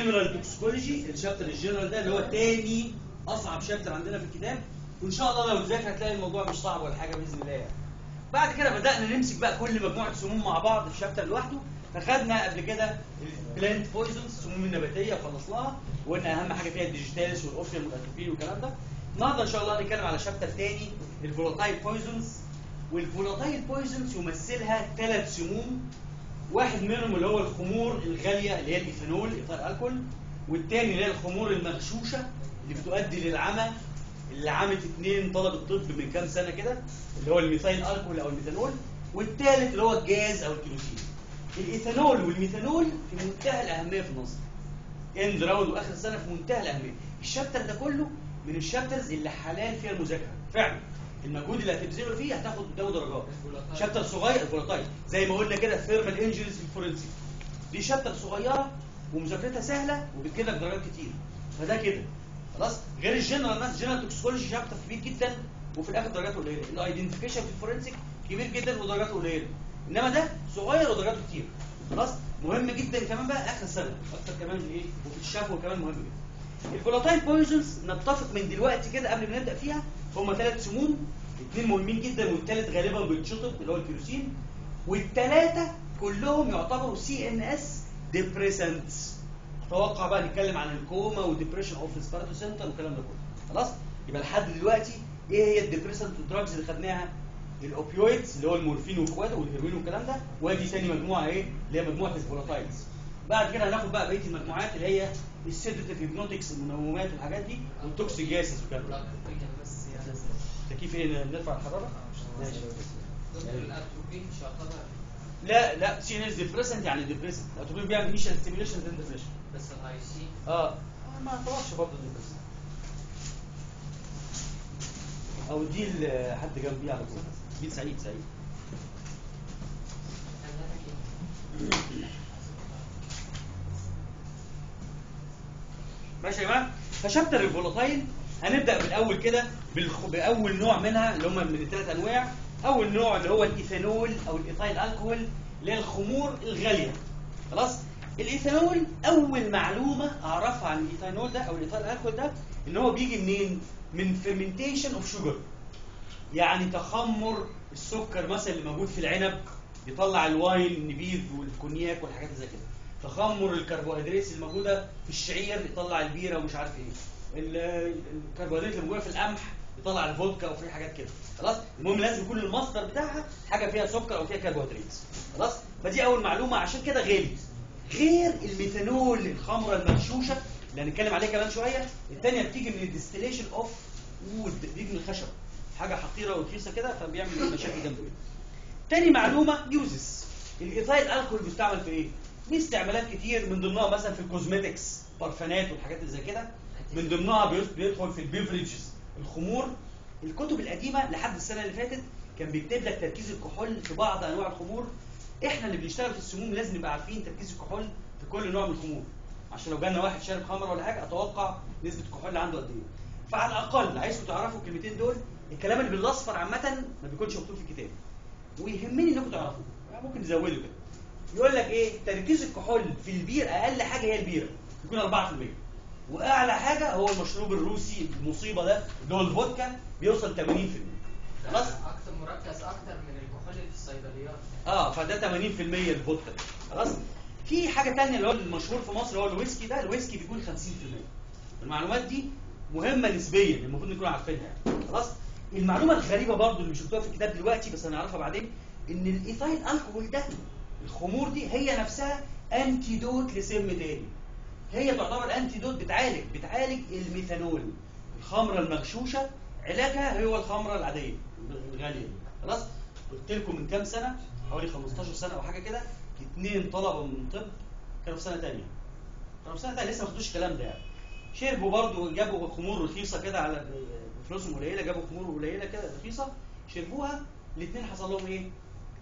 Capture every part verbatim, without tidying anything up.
جنرال توكسيكولوجي، الشابتر الجنرال ده اللي هو تاني اصعب شابتر عندنا في الكتاب، وان شاء الله لو تذاكر هتلاقي الموضوع مش صعب ولا حاجه باذن الله يعني. بعد كده بدانا نمسك بقى كل مجموعه سموم مع بعض في شابتر لوحده، فخدنا قبل كده البلانت بويزنز السموم النباتيه وخلصناها، وقلنا اهم حاجه فيها الديجيتالس والاوفيوم والاتروبين والكلام ده. النهارده ان شاء الله هنتكلم على شابتر تاني الفولاتايل بويزنز، والفولاتايل بويزنز يمثلها ثلاث سموم، واحد منهم اللي هو الخمور الغاليه اللي هي الايثانول ايثار الكول، والثاني اللي هي الخمور المغشوشه اللي بتؤدي للعمى اللي عمت اثنين طلب الطب من كام سنه كده اللي هو الميثايل الكول او الميثانول، والثالث اللي هو الجاز او الكيروسين. الايثانول والميثانول في منتهى الاهميه في النظر، اند راوند واخر السنه في منتهى الاهميه. الشابتر ده كله من الشابترز اللي حلال فيها المذاكره فعلا، المجهود اللي هتبذله فيه هتاخد قدامه درجات. شابتر صغير فولاتايل زي ما قلنا كده ثيرمال انجريز في الفورنسيك، دي شابتر صغيره ومذاكرتها سهله وبتجيب لك درجات كتير، فده كده خلاص. غير الجنرال ماس جنرال توكسيكولوجي شابتر كبير جدا وفي الاخر درجاته قليله، الايدنتيفيكيشن في الفورنسيك كبير جدا ودرجاته قليله، انما ده صغير ودرجاته كتير خلاص. مهم جدا كمان بقى اخر السنه اكتر كمان من ايه، وفي الشفوي كمان مهم جدا. الفولاتايل بويزنز نتفق من دلوقتي كده قبل ما نبدا فيها هم ثلاث سموم، اثنين مهمين جدا والثالث غالبا بيتشطب اللي هو الكيروسين، والثلاثه كلهم يعتبروا سي ان اس ديبريسنتس. اتوقع بقى نتكلم عن الكوما والديبريشن اوف سبارتو سنتر والكلام ده كله خلاص. يبقى لحد دلوقتي ايه هي الديبريسنت دراجز اللي خدناها؟ الاوبيويدز اللي هو المورفين واخواته والهيروين والكلام ده، وادي ثاني مجموعه ايه اللي هي مجموعه الفولاتايلز. بعد كده هناخد بقى بقيه المجموعات اللي هي السيدتيف هيبنوتكس المنومات والحاجات دي والتوكسيك جاسز والكلام ده. تكييف ايه نرفع الحراره؟ ماشي. الاتروبين شغاله؟ لا لا سي ان اس ديبريسنت يعني ديبريسنت، الاتروبين بيعمل انيشال ستيميوليشن اند ديبريشن. بس الاي سي اه ما اعتبرش برضه ديبريسنت. او دي حد جنبي على طول، دي سعيد سعيد. ماشي يا جماعه. فشابتر الفولاتايل هنبدا بالاول كده بالخ... باول نوع منها اللي هم من الثلاث انواع. اول نوع اللي هو الايثانول او الايثايل الكحول اللي هي الخمور الغاليه خلاص. الايثانول اول معلومه اعرفها عن الايثانول ده او الايثايل الكحول ده ان هو بيجي منين؟ من فيرمنتيشن اوف شوجر، يعني تخمر السكر مثلا اللي موجود في العنب يطلع الواين النبيذ والكونياك والحاجات زي كده، تخمر الكربوهيدرات الموجوده في الشعير يطلع البيره ومش عارف ايه، الكربوهيدرات اللي موجوده في القمح يطلع الفودكا وفي حاجات كده خلاص. المهم لازم يكون المصدر بتاعها حاجه فيها سكر او فيها كربوهيدرات خلاص. فدي اول معلومه، عشان كده غالي. غير الميثانول الخمره المغشوشه اللي هنتكلم عليها كمان شويه، الثانيه بتيجي من الديستيليشن اوف وود، بتيجي من الخشب، حاجه حقيره ورخيصه كده فبيعمل مشاكل جنب كده. تاني معلومه يوزز الايثايل الكحول بيستعمل في ايه؟ ليه استعمالات كتير، من ضمنها مثلا في الكوزماتكس بارفانات والحاجات اللي زي كده، من ضمنها بيدخل في البيفريجز الخمور. الكتب القديمه لحد السنه اللي فاتت كان بيكتب لك تركيز الكحول في بعض انواع الخمور. احنا اللي بنشتغل في السموم لازم نبقى عارفين تركيز الكحول في كل نوع من الخمور، عشان لو جالنا واحد شارب خمر ولا حاجه اتوقع نسبه الكحول اللي عنده قد ايه. فعلى الاقل عايزكم تعرفوا الكلمتين دول، الكلام اللي بالاصفر عامه ما بيكونش مكتوب في الكتاب ويهمني انكم تعرفوه، ممكن تزودوا كده. يقول لك ايه؟ تركيز الكحول في البير اقل حاجه هي البيره يكون أربعة في المية، واعلى حاجه هو المشروب الروسي المصيبه ده اللي هو الفودكا بيوصل ثمانين في المية خلاص. اكتر مركز اكتر من الكحول اللي في الصيدليات. اه فده ثمانين في المية الفودكا خلاص. في حاجه ثانيه اللي هو المشهور في مصر هو الويسكي، ده الويسكي بيكون خمسين في المية. المعلومات دي مهمه نسبيا المفروض نكون عارفينها يعني خلاص. المعلومه الغريبه برضو اللي مش مكتوبه في الكتاب دلوقتي بس هنعرفها بعدين، ان الايثايل الكحول ده الخمور دي هي نفسها انتيدوت لسم تاني. هي تعتبر انتيدوت، بتعالج بتعالج الميثانول، الخمره المغشوشه علاجها هو الخمره العاديه الغاليه خلاص. قلت لكم من كام سنه، حوالي خمستاشر سنه او حاجه كده، اثنين طلبه من طب كانوا في سنه ثانيه، كانوا في سنه ثانيه لسه ما خدوش الكلام ده يعني، شربوا برضه، جابوا خمور رخيصه كده على فلوسهم قليله، جابوا خمور قليله كده رخيصه شربوها، الاثنين حصل لهم ايه؟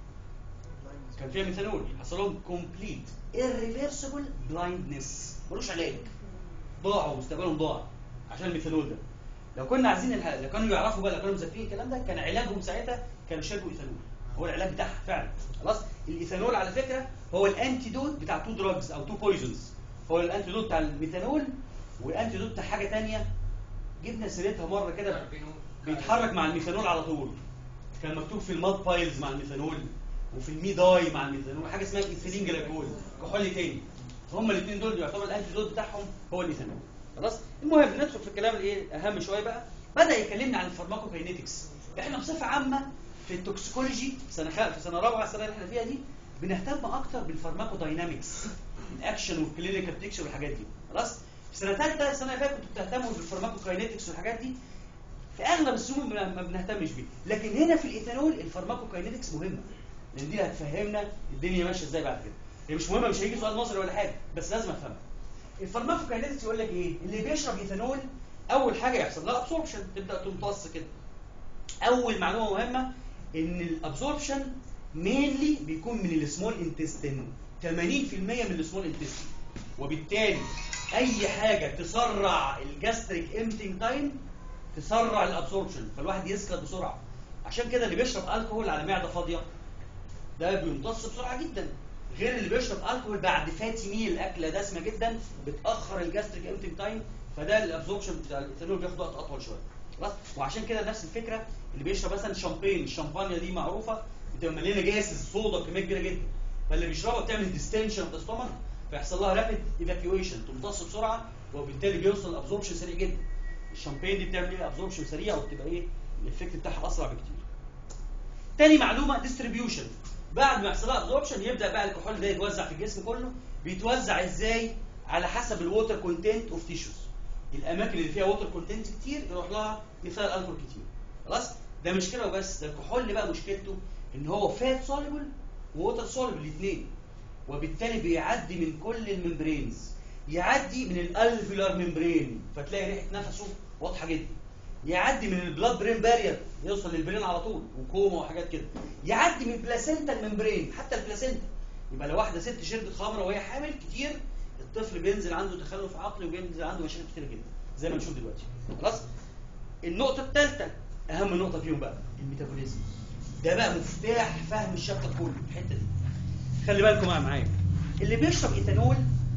كان فيها ميثانول، حصل لهم كومبليت irreversible blindness، ملوش علاج، ضاعوا مستقبلهم ضاع عشان الميثانول ده. لو كنا عايزين الح... لو كانوا يعرفوا بقى، لو كانوا مذاكرين الكلام ده كان علاجهم ساعتها كانوا شربوا ايثانول، هو العلاج بتاعها فعلا خلاص. الايثانول على فكره هو الانتيدوت بتاع تو دراجز او تو بويزنز، هو الانتيدوت بتاع الميثانول، والانتيدوت بتاع حاجه ثانيه جبنا سيرتها مره كده، بيتحرك مع الميثانول على طول، كان مكتوب في الماد بايلز مع الميثانول، وفي الميداي مع الميثانول، حاجه اسمها ايثيلين جلايكول، كحول تاني. هما الاثنين دول يعتبر الانتيدوت بتاعهم هو الميثانول. خلاص؟ المهم ندخل في الكلام الايه اهم شويه بقى. بدا يكلمنا عن الفارماكوكاينيتكس. احنا بصفه عامه في التوكسيكولوجي سنه خ... في سنه رابعه السنه اللي احنا فيها دي بنهتم اكتر بالفارماكوداينامكس، الاكشن والكلينيكال بيكتشر والحاجات دي. خلاص؟ في سنه ثالثه السنه اللي فاتت كنتوا بتهتموا بالفارماكوكاينيتكس والحاجات دي. في اغلب السموم ما بنهتمش بيه، لكن هنا في الايثانول الفارماكوكاينيتكس مهمه، لان دي هتفهمنا الدنيا ماشيه ازاي بعد كده. هي مش مهمه، مش هيجي سؤال نظري ولا حاجه، بس لازم افهمها. الفارماكوكاينيتكس يقول لك ايه؟ اللي بيشرب ايثانول اول حاجه يحصل لها ابسوربشن، تبدا تمتص كده. اول معلومه مهمه ان الابسوربشن مينلي بيكون من السمول انتستين، ثمانين في المية من السمول انتستين، وبالتالي اي حاجه تسرع الجاستريك امتنج تايم تسرع الابسوربشن، فالواحد يسكت بسرعه. عشان كده اللي بيشرب الكحول على معده فاضيه ده بيمتص بسرعه جدا، غير اللي بيشرب الكحول بعد فاتي ميل، اكله دسمه جدا بتاخر الجاستريك امتنج تايم، فده الابسوربشن بتاع الايثانول بياخد وقت اطول شويه. خلاص؟ وعشان كده نفس الفكره اللي بيشرب مثلا شامبين، الشامبانيا دي معروفه بتبقى مليانه جاسز صودا كميه كبيره جدا، فاللي بيشربها بتعمل ديستنشن اوف ذا ستومك، فيحصل لها رابيد ايفاكيويشن، تمتص بسرعه، وبالتالي بيوصل الابسوربشن سريع جدا. الشامبين دي بتعمل ايه؟ ابسوربشن سريع، وبتبقى ايه؟ الافكت بتاعها اسرع بكتير. تاني معلومه ديستريبيوشن. بعد ما يحصل لها ابسوربشن يبدا بقى الكحول ده يتوزع في الجسم كله. بيتوزع ازاي؟ على حسب الووتر كونتنت اوف تيشوز. الاماكن اللي فيها ووتر كونتنت كتير يروح لها ميثايل الكحول كتير. خلاص؟ ده مش كده وبس، ده الكحول بقى مشكلته ان هو فات سوليبل ووتر سوليبل الاثنين، وبالتالي بيعدي من كل الممبرينز، يعدي من الالفيولار ممبرين فتلاقي ريحه نفسه واضحه جدا، يعدي من البلاد برين بارير يوصل للبرين على طول وكوما وحاجات كده، يعدي من البلاسينتا الممبرين، حتى البلاسينتا. يبقى لو واحده ست شربت خمره وهي حامل كتير الطفل بينزل عنده تخلف عقلي وبينزل عنده مشاكل كتير جدا زي ما نشوف دلوقتي. خلاص؟ النقطه الثالثه اهم نقطه فيهم بقى الميتابوليزم. ده بقى مفتاح فهم الشابتر كله الحته دي. خلي بالكم معايا، اللي بيشرب ايثانول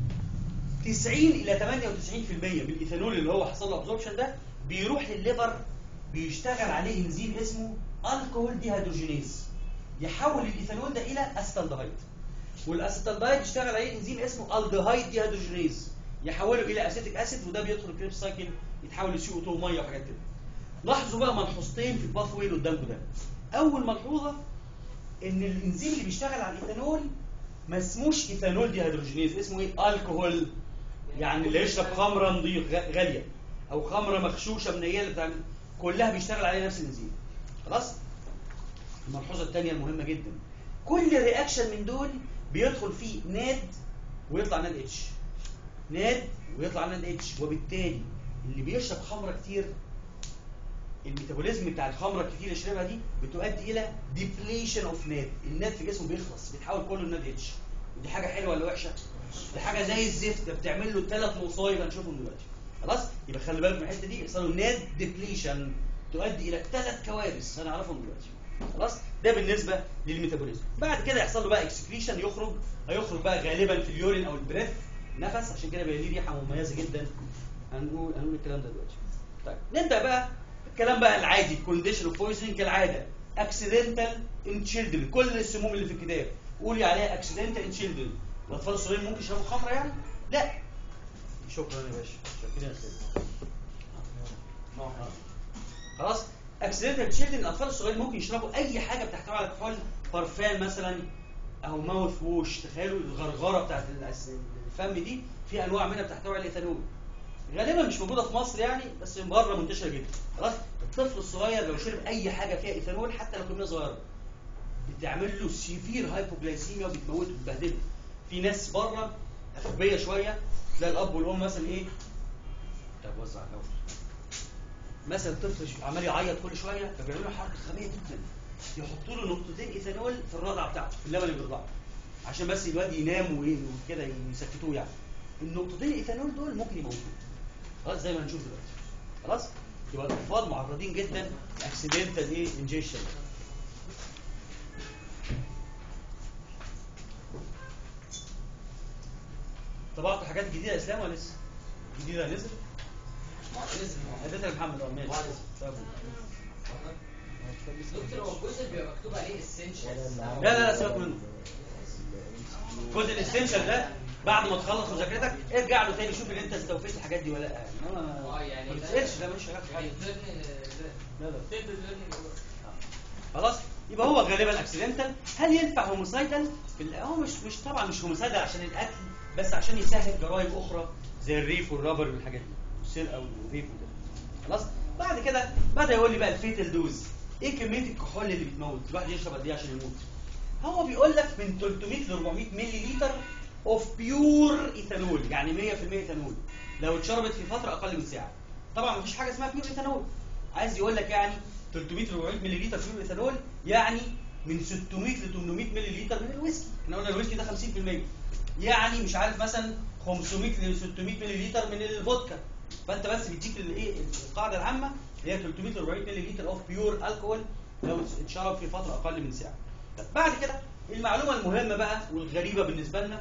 تسعين إلى ثمانية وتسعين في المية من الايثانول اللي هو حصل له ابزوربشن ده بيروح للليفر، بيشتغل عليه انزيم اسمه الكحول ديهيدروجينيز، يحول الايثانول ده الى اسيتالدهايد، والاسيتالدهايد يشتغل عليه انزيم اسمه الدهايد ديهيدروجينيز، يحوله الى اسيتيك اسيد، وده بيدخل الكريبس سايكل يتحول لسي او اتنين وميه وحاجات كده. لاحظوا بقى ملحوظتين في الباث واي اللي قدامكم ده. اول ملحوظه ان الانزيم اللي بيشتغل على الايثانول ما اسموش ايثانول ديهيدروجينيز، اسمه ايه؟ الكحول. يعني اللي يشرب خمره نضيف غاليه او خمره مغشوشه من هي اللي بتعمل كلها بيشتغل عليها نفس الانزيم. خلاص؟ الملحوظه الثانيه المهمه جدا، كل رياكشن من دول بيدخل فيه ناد ويطلع ناد اتش، ناد ويطلع ناد اتش، وبالتالي اللي بيشرب خمره كتير الميتابوليزم بتاع الخمره الكتير اللي يشربها دي بتؤدي الى ديبليشن اوف ناد، الناد في جسمه بيخلص، بيتحول كله لناد اتش. ودي حاجه حلوه ولا وحشه؟ دي حاجه زي الزفت، ده بتعمل له ثلاث مصايب هنشوفهم دلوقتي. خلاص؟ يبقى خلي بالك من الحته دي، يحصل له ناد ديبليشن تؤدي الى ثلاث كوارث هنعرفهم دلوقتي. خلاص؟ ده بالنسبه للميتابوليزم. بعد كده يحصل له بقى اكسكريشن، يخرج هيخرج بقى غالبا في اليورين او البريث، نفس، عشان كده بيبقى ليه ريحه مميزه جدا. هنقول هنقول الكلام ده دلوقتي. طيب نبدا بقى الكلام بقى العادي، كونديشن اوف بويزنينج كالعاده، اكسيدنتال ان تشيلدرن، كل السموم اللي في الكتاب قولي عليها اكسيدنتال ان تشيلدرن. الاطفال الصغيرين ممكن يشربوا خمره يعني؟ لا. شكرا يا باشا، شكرا يا سيدي. خلاص؟ اكسيدنتال ان تشيلدرن، الاطفال الصغيرين ممكن يشربوا اي حاجه بتحتوي على كحول، بارفان مثلا او ماوث ووش. تخيلوا الغرغره بتاعت الفم دي في انواع منها بتحتوي على الايثانول، غالبا مش موجوده في مصر يعني، بس بره منتشره جدا. خلاص؟ الطفل الصغير لو شرب اي حاجه فيها ايثانول حتى لو كميه صغيره بتعمل له سيفير هايبوجلايسيميا وبتموته وبتبهدله. في ناس بره اغبياء شويه تلاقي الاب والام مثلا ايه؟ طب وزع الهواء. مثلا الطفل عمال يعيط كل شويه فبيعملوا له حركه غبيه جدا، يحطوا له نقطتين ايثانول في الرضعه بتاعته، في اللبن اللي بيرضعه، عشان بس الواد ينام وكده يسكتوه يعني. النقطتين الايثانول دول ممكن يموتوه. خلاص؟ زي ما هنشوف دلوقتي. خلاص؟ يبقى الاطفال معرضين جدا لاكسيدنتال ايه؟ انجيشن. طبعتوا حاجات جديده اسلام ولا لسه؟ جديده نزل؟ نزل اديتها لمحمد اه ماشي. طب دكتور هو الجزء اللي بيبقى مكتوب عليه اسينشال لا لا لا سيبك منه. الجزء الاسينشال ده بعد ما تخلص مذاكرتك ارجع له تاني شوف ان انت استوفيت الحاجات دي ولا لا. اه يعني ما ده- تسالش ده مش شغال في حاجه. يعني لا لا ترم ليرنينج خلاص يبقى هو غالبا اكسيدنتال. هل ينفع هوموسايدال؟ هو مش مش طبعا مش هوموسايدال عشان القتل بس عشان يسهل جرائم اخرى زي الريف والرابر والحاجات دي والسرقه والريف وكده. خلاص بعد كده بدا يقول لي بقى الفيتال دوز ايه كميه الكحول اللي بتموت الواحد يشرب قد ايه عشان يموت. هو بيقول لك من ثلاثمية ل أربعمية مللي لتر اوف بيور ايثانول يعني مية في المية ايثانول لو اتشربت في فتره اقل من ساعه. طبعا مفيش حاجه اسمها بيور ايثانول. عايز يقول لك يعني ثلاثمية ل أربعمية مللي لتر بيور ايثانول يعني من ستمية ل ثمانمية مللي لتر من الويسكي. احنا قلنا الويسكي ده خمسين في المية يعني مش عارف مثلا خمسمية ل ستمية مللي لتر من الفودكا. فانت بس بيديك الايه القاعده العامه اللي هي ثلاثمية ل أربعمية مللي لتر اوف بيور الكحول لو اتشرب في فتره اقل من ساعه. طب بعد كده المعلومه المهمه بقى والغريبه بالنسبه لنا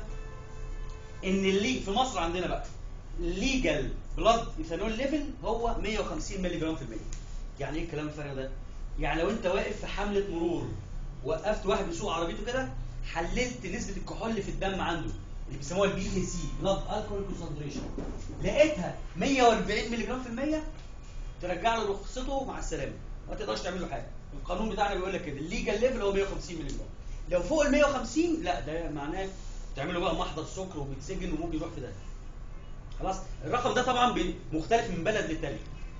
ان اللي في مصر عندنا بقى الليجال بلاد ايثانول ليفل هو مية وخمسين مللي جرام في المية. يعني ايه الكلام الفارغ ده؟ يعني لو انت واقف في حمله مرور وقفت واحد بيسوق عربيته كده حللت نسبه الكحول في الدم عنده اللي بيسموها البي اي سي بلاد الكحول كونسنتريشن لقيتها مية وأربعين مللي جرام في المية ترجع له رخصته مع السلامه ما تقدرش تعمل له حاجه. القانون بتاعنا بيقول لك كده الليجال ليفل هو مية وخمسين مللي جرام. لو فوق ال مية وخمسين لا ده معناه تعمله بقى محضر سكر وبيتسجن وممكن يروح في ده. خلاص الرقم ده طبعا مختلف من بلد للتاني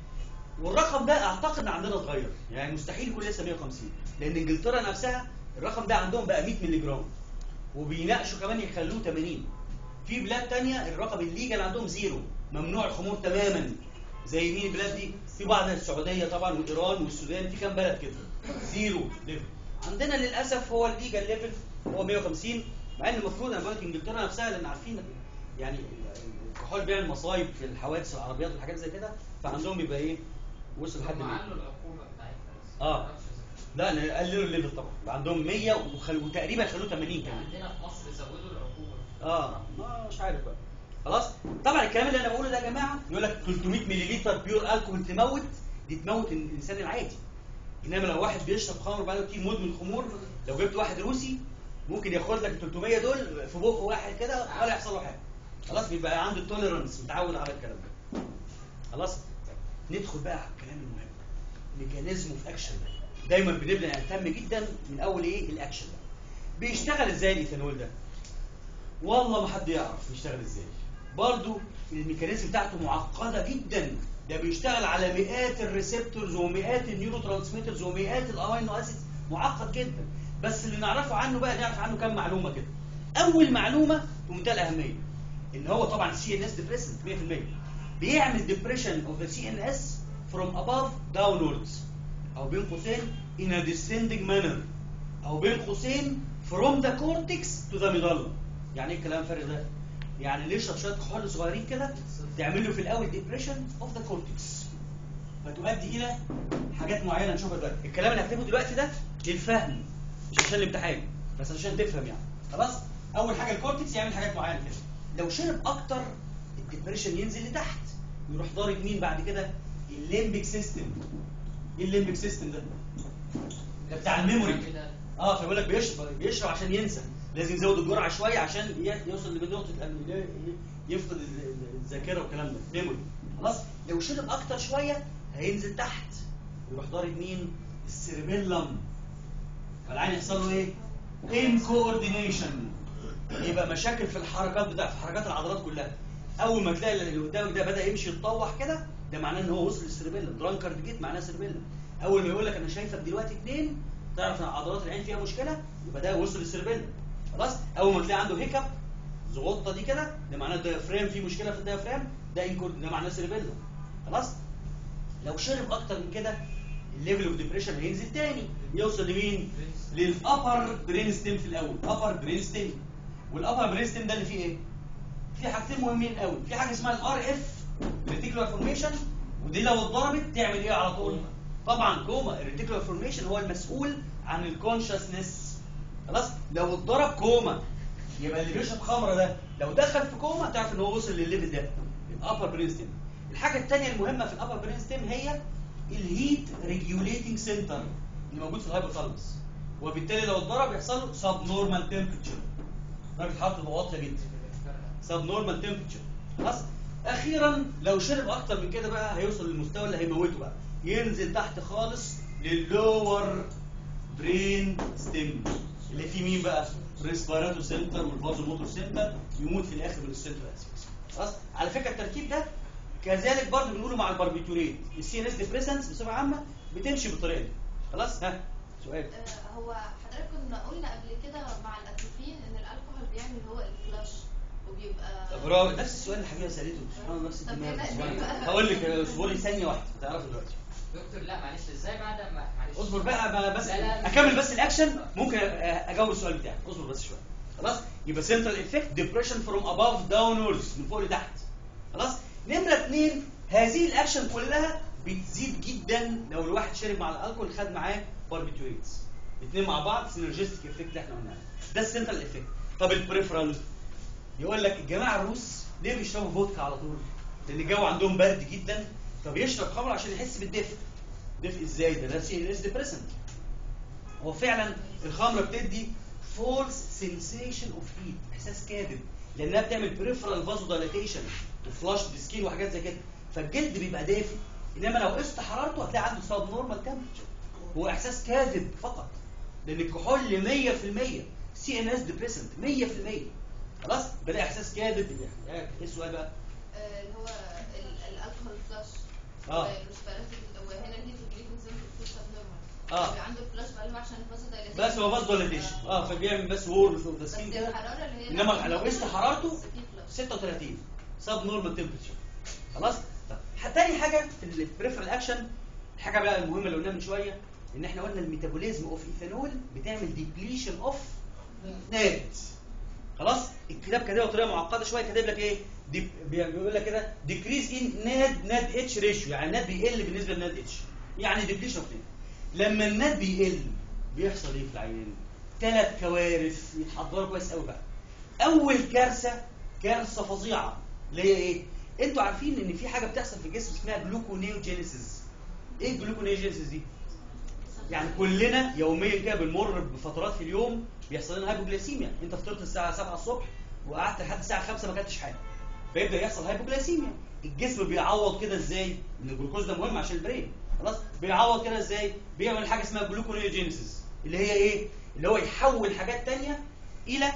والرقم ده اعتقد ان عندنا اتغير يعني مستحيل يكون لسه مية وخمسين لان انجلترا نفسها الرقم ده عندهم بقى مية مللي جرام وبيناقشوا كمان يخلوه ثمانين. في بلاد تانية الرقم الليجل عندهم زيرو ممنوع الخمور تماما. زي مين البلاد دي؟ في بعض السعوديه طبعا وايران والسودان في كام بلد كده زيرو ليفل. عندنا للاسف هو الليجل ليفل هو مية وخمسين مع ان المفروض انا بقول لك انجلترا نفسها لان عارفين يعني الكحول بيعمل مصايب في الحوادث العربيات والحاجات زي كده فعندهم بيبقى ايه وصل لحد هم مية. علوا العقوبه بتاعتها بس اه لا لا قللوا الليفل طبعا بقى عندهم مية وخل... وتقريبا خلوه ثمانين كمان. عندنا في مصر زودوا العقوبه اه ما مش عارف بقى. خلاص طبعا الكلام اللي انا بقوله ده يا جماعه يقول لك ثلاثمية مللي لتر بيور الكحول تموت دي تموت الانسان العادي. انما لو واحد بيشرب خمر بقاله كتير مدمن خمور لو جبت واحد روسي ممكن ياخد لك ثلاثمية دول في بق واحد كده ولا يحصل له حاجه. خلاص بيبقى عنده توليرانس متعود على الكلام ده. خلاص ندخل بقى على الكلام المهم ميكانيزم اوف اكشن. دايما بنبدا نهتم جدا من اول ايه الاكشن ده. بيشتغل ازاي الايثانول ده؟ والله ما حد يعرف يشتغل ازاي. برضو الميكانيزم بتاعته معقده جدا. ده بيشتغل على مئات الريسبتورز ومئات النيورو ترانسميترز ومئات الامينو اسيدز معقد جدا. بس اللي نعرفه عنه بقى نعرف عنه كام معلومه كده. اول معلومه في منتهى الاهميه ان هو طبعا سي ان اس ديبريسنت مية في المية بيعمل ديبريشن اوف ذا سي ان اس فروم اباف داونوردز او بين قوسين in a descending manner او بين قوسين from the cortex to the medulla. يعني ايه الكلام الفارغ ده؟ يعني اللي يشرب شويه كحول صغيرين كده تعمل له في الاول ديبريشن اوف ذا كورتكس فتؤدي الى حاجات معينه نشوفها دلوقتي. الكلام اللي هكتبه دلوقتي ده للفهم مش عشان الامتحان بس عشان تفهم يعني. خلاص اول حاجه الكورتكس يعمل حاجات معينه كده. لو شرب اكتر الديبريشن ينزل لتحت ويروح ضارب مين بعد كده؟ الليمبيك سيستم. ايه الليمبيك سيستم ده؟ ده بتاع الميموري. اه فبيقول لك بيشرب بيشرب عشان ينسى لازم يزود الجرعه شويه عشان يوصل لنقطه يفقد الذاكره والكلام ده ميموري. خلاص لو شرب اكتر شويه هينزل تحت ويروح ضارب مين؟ السيربيلم. فالعين يحصل له ايه؟ ان كوردينيشن. يبقى مشاكل في الحركات بتاع في حركات العضلات كلها. اول ما تلاقي اللي قدامك ده بدا يمشي يتطوح كده ده معناه ان هو وصل للسيربيلم. درانكارد جيت معناه سيربيلم. اول ما يقول لك انا شايفك دلوقتي اتنين تعرف ان عضلات العين فيها مشكله يبقى ده وصل للسيربيلم. خلاص اول ما تلاقي عنده هيكب زغطه دي كده ده معناه الديافرام فيه مشكله في الديافرام ده انكورد ده معناه سيربيلم. خلاص لو شرب اكتر من كده الليفل اوف ديبريشن هينزل تاني يوصل لمين؟ للابر برين ستيم في الاول. ابر برين ستيم والابر برين ستيم ده اللي فيه ايه؟ في حاجتين مهمين قوي. في حاجه اسمها الار اف ريتيكولار فورميشن ودي لو اتضربت تعمل ايه على طول؟ طبعا كوما. الريتيكولار فورميشن هو المسؤول عن الكونشسنس. خلاص لو اتضرب كوما يبقى اللي بيشرب خمره ده لو دخل في كوما تعرف ان هو وصل للليفل ده الابر برين ستيم. الحاجه الثانيه المهمه في الابر برين ستيم هي الهيت ريجوليتنج سنتر اللي موجود في الهايبوثالاموس، وبالتالي لو اتضرب يحصل له سب نورمال تمبرتشر، درجه حرارته تبقى واطيه جدا، سب نورمال تمبرتشر. خلاص. اخيرا لو شرب اكتر من كده بقى هيوصل للمستوى اللي هيموته بقى، ينزل تحت خالص لللور برين ستيم اللي فيه مين بقى؟ ريسبيراتو سنتر والفازو موتور سنتر، يموت في الاخر من السنترال اسفكس. خلاص. على فكره التركيب ده كذلك برضه بنقوله مع الباربيتوريت، السي ان اس ديبريسنس بصفه عامه بتمشي بالطريقه دي. خلاص. ها سؤال. آه هو حضرتك كنا قلنا قبل كده مع الاتروفين ان الالكحول بيعمل هو الفلاش وبيبقى طب برافو، نفس السؤال اللي حبيبي سالته سبحان الله، نفس الدماغ. هقول لك اصبري ثانيه واحده هتعرفي دلوقتي. دكتور لا معلش ازاي بعد ما معلش اصبر بقى, بقى بس لا لا اكمل بس الاكشن ممكن اجاوب السؤال بتاعك. اصبر بس شويه. خلاص. يبقى سنترال افكت ديبريشن فروم اباف داونوردز، من فوق لتحت. خلاص. نمره اثنين، هذه الاكشن كلها بتزيد جدا لو الواحد شرب مع الالكول خد معاه باربيتوريتس، الاثنين مع بعض سينرجستيك افكت اللي احنا قلناه ده السنترال افكت. طب البريفرال يقول لك الجماعه الروس ليه بيشربوا فودكا على طول؟ لان الجو عندهم برد جدا، فبيشرب خمر عشان يحس بالدفء. دفء ازاي؟ ده ده سي ان اس ديبريسنت. هو فعلا الخمره بتدي فولس سensation اوف هيت، احساس كاذب، لانها بتعمل بريفرال فازو دايليتيشن وفلاش سكين وحاجات زي كده، فالجلد بيبقى دافي. انما لو قست حرارته هتلاقي عنده سب نورمال تمبرتشر، هو احساس كاذب فقط، لان الكحول مية في المية سي ان اس ديبريسنت مية في المية. خلاص. بدا احساس كاذب. ايه السؤال بقى؟ آه اللي هو الالكحول فلاش اه وهنا الهيت ريجوليتنج سنتر فلاش نورمال اه عنده فلاش بقى عشان الفازو دايليتيشن، بس هو فازو دايليتيشن اه فبيعمل بس وورم وتسخين كده. الحراره اللي هي انما لو قست حرارته ستة وثلاثين سب نورمال تمبرتشر. خلاص. طب تاني حاجه في البريفرال اكشن، الحاجه بقى المهمه اللي قلناها من شويه، ان احنا قلنا الميتابوليزم اوف ايثانول بتعمل ديبليشن اوف ناد. خلاص. الكتاب كاتبها بطريقه معقده شويه، كاتب لك ايه؟ دي بيقول لك كده ديكريز ان ناد ناد اتش ريشيو، يعني الناد بيقل بالنسبه للناد اتش، يعني ديبليشن اوف ناد. لما الناد بيقل بيحصل ايه في العيان؟ ثلاث كوارث يتحضروا كويس قوي بقى. اول كارثه كارثه فظيعه اللي هي ايه؟ انتوا عارفين ان في حاجه بتحصل في الجسم اسمها جلوكونيوجينيسيس. ايه الجلوكونيوجينيسيس دي؟ يعني كلنا يوميا كده بنمر بفترات في اليوم بيحصل لنا هايبوجلايسيميا. انت فطرت الساعه سبعة الصبح وقعدت لحد الساعه خمسة ما اكلتش حاجه، فيبدا يحصل هايبوجلايسيميا. الجسم بيعوض كده ازاي؟ ان الجلوكوز ده مهم عشان البرين. خلاص. بيعوض كده ازاي؟ بيعمل حاجه اسمها جلوكونيوجينيسيس اللي هي ايه؟ اللي هو يحول حاجات ثانيه الى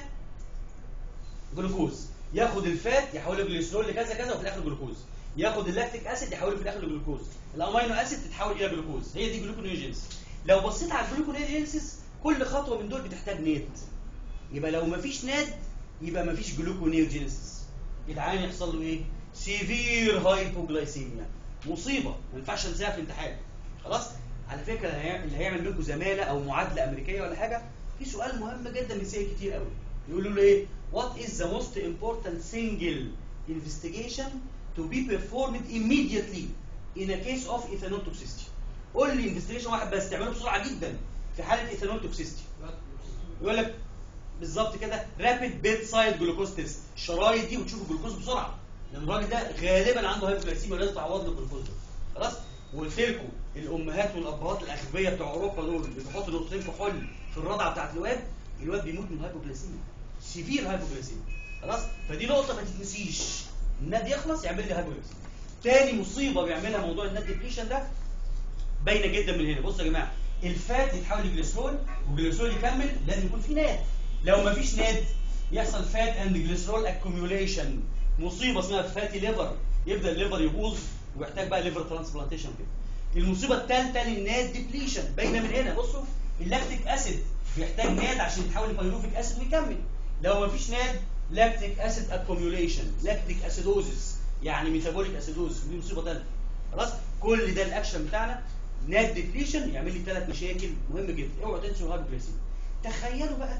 جلوكوز. ياخد الفات يحوله جليسرول لكذا كذا وفي الاخر جلوكوز، ياخد اللاكتيك اسيد يحوله في الاخر لجلوكوز، الامينو اسيد تتحول الى جلوكوز. هي دي جلوكونيوجينيسيس. لو بصيت على الجلوكونيوجينيسيس كل خطوه من دول بتحتاج ناد، يبقى لو مفيش ناد يبقى مفيش جلوكونيوجينيسيس. جدعان يحصل له ايه؟ سيفير هايبوجلايسيميا، مصيبه ما ينفعش انساها في الامتحان. خلاص. على فكره اللي هيعمل منكم زماله او معادله امريكيه ولا حاجه، في سؤال مهم جدا بيسال كتير قوي، يقولوا له ايه؟ What is the most important single investigation to be performed immediately in a case of ethanol toxicity؟ قول لي انفستيجيشن واحد بس تعمله بسرعه جدا في حاله ايثانول توكسيستي. يقول لك بالظبط كده رابيد بيد سايد جلوكوز تيست، الشرايط دي وتشوف الجلوكوز بسرعه، لان الراجل ده غالبا عنده هايبوجلايسيميا ولازم تعوض له الجلوكوز ده. خلاص. وقلت لكم الامهات والابهات الاغبياء بتوع اوروبا دول اللي بيحطوا نقطتين كحول في الرضعه بتاعت الواد، الواد بيموت من هايبوجلايسيميا، سيفير هايبوجلايسيميا. خلاص. فدي نقطه ما تتنسيش، الناد يخلص يعمل لي هايبوجلايسيميا. تاني مصيبه بيعملها موضوع الناد ديبليشن ده باينه جدا من هنا. بصوا يا جماعه، الفات يتحول لجليسرول والجليسرول يكمل لازم يكون في ناد. لو ما فيش ناد يحصل فات اند جليسرول اكيوميوليشن، مصيبه اسمها فاتي ليفر، يبدا الليفر يبوظ ويحتاج بقى ليفر ترانسبلانتيشن كده. المصيبه الثالثه للناد ديبليشن باينه من هنا. بصوا اللاكتيك اسيد بيحتاج ناد عشان يتحول لبيروفيك اسيد ويكمل. لو ما فيش ناد لاكتيك اسيد اكيوميوليشن، لاكتيك اسيدوزس يعني ميتابوليك اسيدوزس، ودي مصيبه ثالثه. خلاص. كل ده الاكشن بتاعنا ناد ديبليشن يعمل لي ثلاث مشاكل مهمه جدا. اوعوا تنسوا الهايبوجلايسيميا. تخيلوا بقى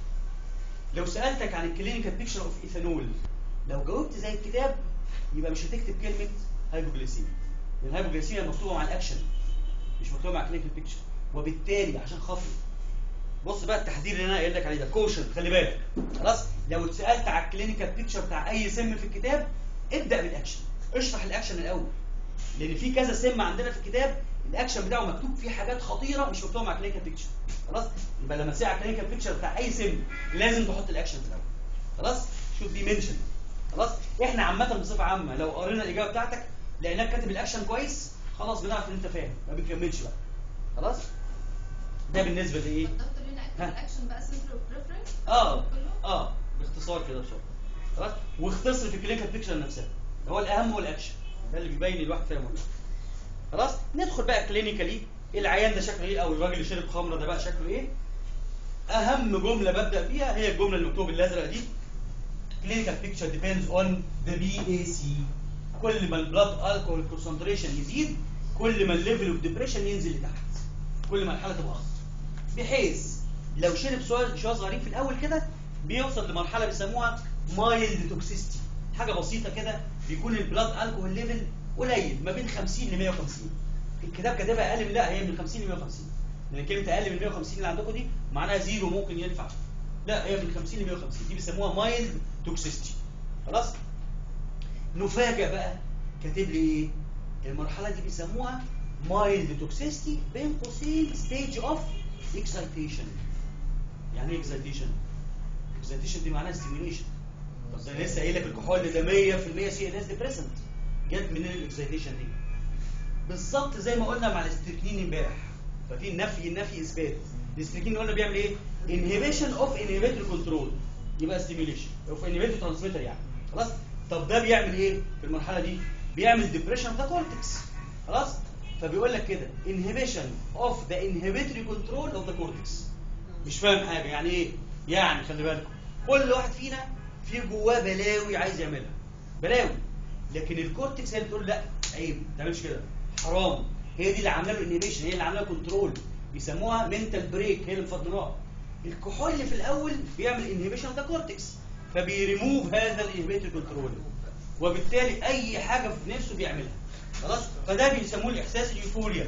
لو سالتك عن الكلينيكال بيكتشر اوف ايثانول، لو جاوبت زي الكتاب يبقى مش هتكتب كلمه هايبوجلايسيميا، لان الهايبوجلايسيميا مكتوبه مع الاكشن مش مكتوبه مع الكلينيكال بيكتشر، وبالتالي عشان خاطر بص بقى التحذير اللي انا قايل لك عليه ده كوشن، خلي بالك. خلاص لو اتسالت على الكلينيكال بيكتشر بتاع اي سم في الكتاب ابدا بالاكشن، اشرح الاكشن الاول، لان في كذا سم عندنا في الكتاب الاكشن بتاعه مكتوب فيه حاجات خطيره مش مكتوبه مع الكلينيكال بيكتشر. خلاص يبقى لما تسال على الكلينيكال بيكتشر بتاع اي سم لازم تحط الاكشن في الاول. خلاص شوف دي منشن. خلاص احنا عامه بصفه عامه لو قرينا الاجابه بتاعتك لقيناك كاتب الاكشن كويس خلاص بنعرف ان انت فاهم، ما بنكملش بقى. خلاص ده بالنسبه لايه؟ الدكتور هنا اكتب الاكشن بقى سنتر بريفرنس اه اه باختصار كده بسرعه. خلاص واختصر في الكلينيكال بيكتشر نفسها، هو الاهم هو الاكشن، ده اللي بيبين الواحد فاهم ولا لا. خلاص ندخل بقى كلينيكالي، العيان ده شكله ايه او الراجل اللي شرب خمره ده بقى شكله ايه. اهم جمله ببدا بيها هي الجمله اللي مكتوب بالازرق دي، clinical picture depends on the بي إيه سي. كل ما البلاد الكحول كونسنتريشن يزيد كل ما الليفل اوف ديبريشن ينزل لتحت، كل ما الحاله تبقى اخطر، بحيث لو شرب شويه شويه صغيرين في الاول كده بيوصل لمرحله بيسموها مايلد توكسيستي، حاجه بسيطه كده بيكون البلاد الكحول ليفل قليل ما بين خمسين ل مية وخمسين. الكتاب كاتبها اقل من، لا هي من خمسين ل مية وخمسين، لان كلمه اقل من مية وخمسين اللي عندكم دي معناها زيرو ممكن ينفع، لا هي من خمسين ل مية وخمسين دي بيسموها مايلد توكسيستي. خلاص نفاجئ بقى كاتب لي ايه؟ المرحله دي بيسموها مايلد توكسيستي بين قوسين ستيج اوف اكسايتيشن. يعني ايه اكسايتيشن؟ اكسايتيشن دي معناها ستيميوليشن. طب ده انا لسه قايل لك الكحول ده مية في المية سي ان اس ديبريسنت، جت منين الاكسايتيشن دي؟ بالظبط زي ما قلنا مع الاستريكنين امبارح، ففي النفي النفي اثبات. الاستريكنين قلنا بيعمل ايه؟ انهبيشن اوف انهبيتوري كنترول، يبقى ستيميوليشن اوف انهبيتوري ترانسميتر يعني. خلاص طب ده بيعمل ايه في المرحله دي؟ بيعمل ديبريشن اوف ذا كورتكس. خلاص فبيقول لك كده انهبيشن اوف ذا انهبيتوري كنترول اوف ذا كورتكس. مش فاهم حاجه يعني ايه؟ يعني خلي بالكم كل واحد فينا في جواه بلاوي عايز يعملها، بلاوي، لكن الكورتكس هي اللي بتقول لا عيب ما تعملش كده، حرام، هي دي اللي عامله له انهبيشن، هي اللي عامله له كنترول، بيسموها منتال بريك، هي اللي مفضلاه. الكحول اللي في الاول بيعمل انهبيشن اوف ذا كورتكس فبيريموف هذا الانهبيتوري كنترول، وبالتالي اي حاجه في نفسه بيعملها. خلاص فده بيسموه الاحساس اليوفوريا،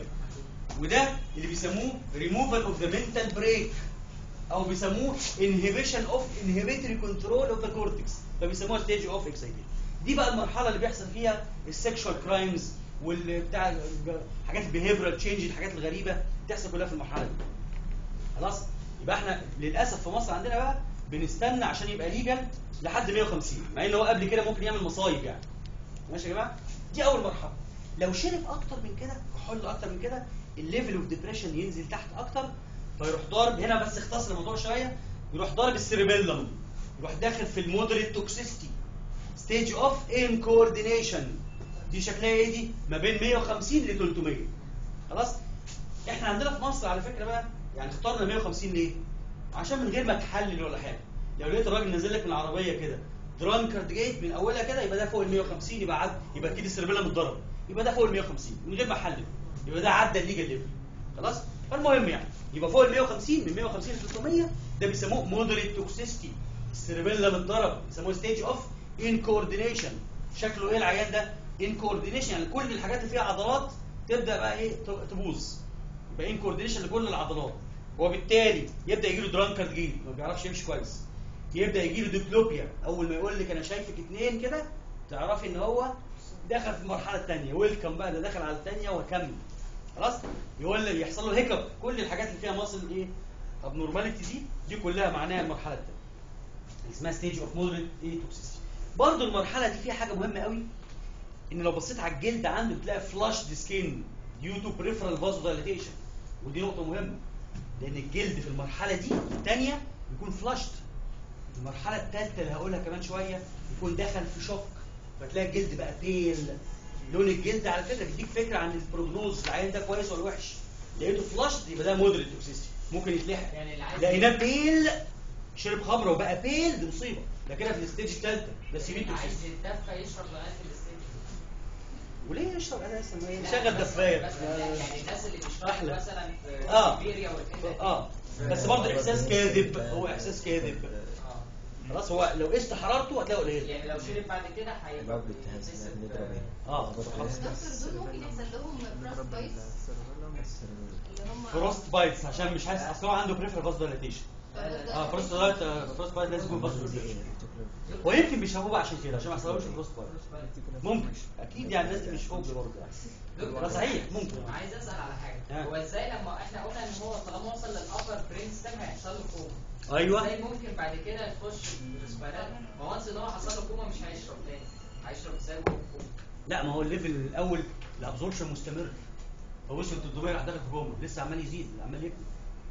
وده اللي بيسموه ريموفال اوف ذا منتال بريك، او بيسموه انهبيشن اوف انهبيتوري كنترول اوف ذا كورتكس، فبيسموها ستيج اوف اكسايتيشن. دي بقى المرحله اللي بيحصل فيها السكشوال كرايمز والبتاع حاجات البيهيفيرال تشينج، الحاجات الغريبه بتحصل كلها في المرحله دي. خلاص يبقى احنا للاسف في مصر عندنا بقى بنستنى عشان يبقى ليجل لحد مية وخمسين، مع ان هو قبل كده ممكن يعمل مصايب يعني. ماشي يا جماعه؟ دي اول مرحله. لو شرب اكتر من كده كحول اكتر من كده الليفل اوف ديبريشن ينزل تحت اكتر، فيروح ضارب هنا، بس اختصر الموضوع شويه، يروح ضارب السيربيلم، يروح داخل في المودريت توكسيستي ستيج اوف ان كوردينيشن. دي شكلها ايه دي؟ ما بين مية وخمسين ل تلتمية. خلاص احنا عندنا في مصر على فكره بقى يعني اخترنا مية وخمسين ليه؟ عشان من غير ما تحلل ولا حاجه، لو لقيت الراجل نازل لك من العربيه كده درانكرد جيت من اولها كده يبقى ده فوق ال مية وخمسين، يبقى عد يبقى اكيد السيربيلم اتضرب، يبقى ده فوق ال مية وخمسين من غير ما احلل، يبقى ده عدى الليجل ليفل. خلاص فالمهم يعني يبقى فوق ال مية وخمسين، من مية وخمسين ل تلتمية ده بيسموه مودريت توكسيستي، السيربيلم اتضرب، بيسموه ستيج اوف ان كوردينيشن. شكله ايه العيان ده؟ ان كوردينيشن يعني كل الحاجات اللي فيها عضلات تبدا بقى ايه تبوظ، يبقى ان كوردينيشن لكل العضلات، وبالتالي يبدا يجي له درانكرد جيت، ما بيعرفش يمشي كويس، يبدا يجي له ديبلوبيا، اول ما يقول لك انا شايفك اتنين كده تعرفي ان هو دخل في المرحله الثانيه، ويلكم بقى ده دخل على الثانيه وكمل. خلاص يقول لي يحصل له هيكب، كل الحاجات اللي فيها ماسل ايه ابنورماليتي دي دي كلها معناها المرحله الثانيه اسمها ستيج اوف مودريت ايه توكسيستي. برضه المرحله دي فيها حاجه مهمه قوي، ان لو بصيت على الجلد عنده تلاقي فلاش دي سكين ديو تو بريفرال فازو دايليتيشن، ودي نقطه مهمه لان الجلد في المرحله دي الثانيه بيكون فلاشد. المرحله الثالثه اللي هقولها كمان شويه يكون دخل في شوك، فتلاقي الجلد بقى بيل. لون الجلد على فكره بيديك فكره عن البروجنوز، العين ده كويس ولا وحش. لقيته فلاشد يبقى ده مودريت توكسيستي، ممكن يتلحق. يعني لقيناه بيل شرب خمره وبقى بيل، دي مصيبه، ده كده في الستيج الثالثه، ده سيمين توكسيستي. عايز يتدفى يشرب لغايه الستيج. وليه يشرب اساسا؟ ما يشغل دفايه. يعني الناس اللي بيشربوا مثلا في اه سيبيريا والحتت اه بس برضه احساس كاذب، هو احساس كاذب. خلاص هو لو قست حرارته هتلاقيه قليل. يعني لو شرب بعد كده هيبقى اه دكتور دول ممكن يحصل لهم فروست بايتس اللي هم فروست بايتس عشان مش حاسس اصل هو عنده بريفر باس دايليتيشن. اه فروست بايت فروست بايت لازم يكون باس دايليتيشن. ويمكن بيشربوه بقى عشان كده عشان ما يحصلهمش فروست بايت. ممكن اكيد يعني الناس دي مش فوق برضه يعني. ده صحيح ممكن. عايز اسال على حاجه، آه. هو ازاي لما احنا قلنا ان هو طالما وصل للابر برين ستيم هيحصل له كوما؟ ايوه ازاي ممكن بعد كده يخش الريسبيرات؟ ما وانس ان هو حصل له كوما مش هيشرب تاني، هيشرب ازاي وهو في كوما؟ لا ما هو الليفل الاول الابزوربشن مستمر. هو وصل ثلاثمية راح داخل في كوما لسه عمال يزيد عمال يكبر.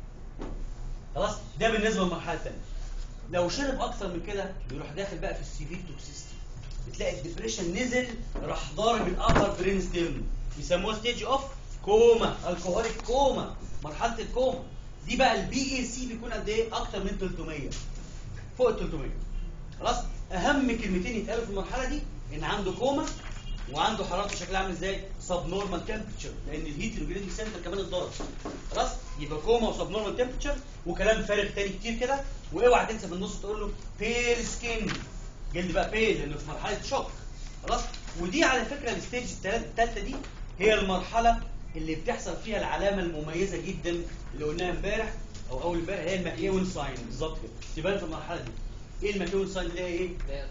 خلاص ده بالنسبه للمرحله الثانيه. لو شرب اكتر من كده بيروح داخل بقى في السيفير توكسيستي، بتلاقي الديبريشن نزل راح ضارب الابر برين ستيم، بيسموها ستيج اوف كوما، الكوهوليك كوما، مرحله الكوما دي بقى البي اي سي بيكون قد ايه؟ اكتر من ثلاثمية، فوق ال ثلاثمية. خلاص اهم كلمتين يتقالوا في المرحله دي ان عنده كوما وعنده حرارته شكلها عامل ازاي؟ سب نورمال تمبرتشر، لان الهيت ريجوليتنج سنتر كمان اتضرب. خلاص يبقى كوما وسب نورمال تمبرتشر وكلام فارغ تاني كتير كده. واوعى تنسى في النص تقول له بيل سكين، جلد بقى بيل لانه في مرحله شوك. خلاص ودي على فكره الستيج الثالثه دي هي المرحله اللي بتحصل فيها العلامه المميزه جدا اللي قلناها امبارح او اول امبارح، هي الماكيون ساين بالظبط كده تبان في المرحله دي. ايه الماكيون ساين اللي هي ايه؟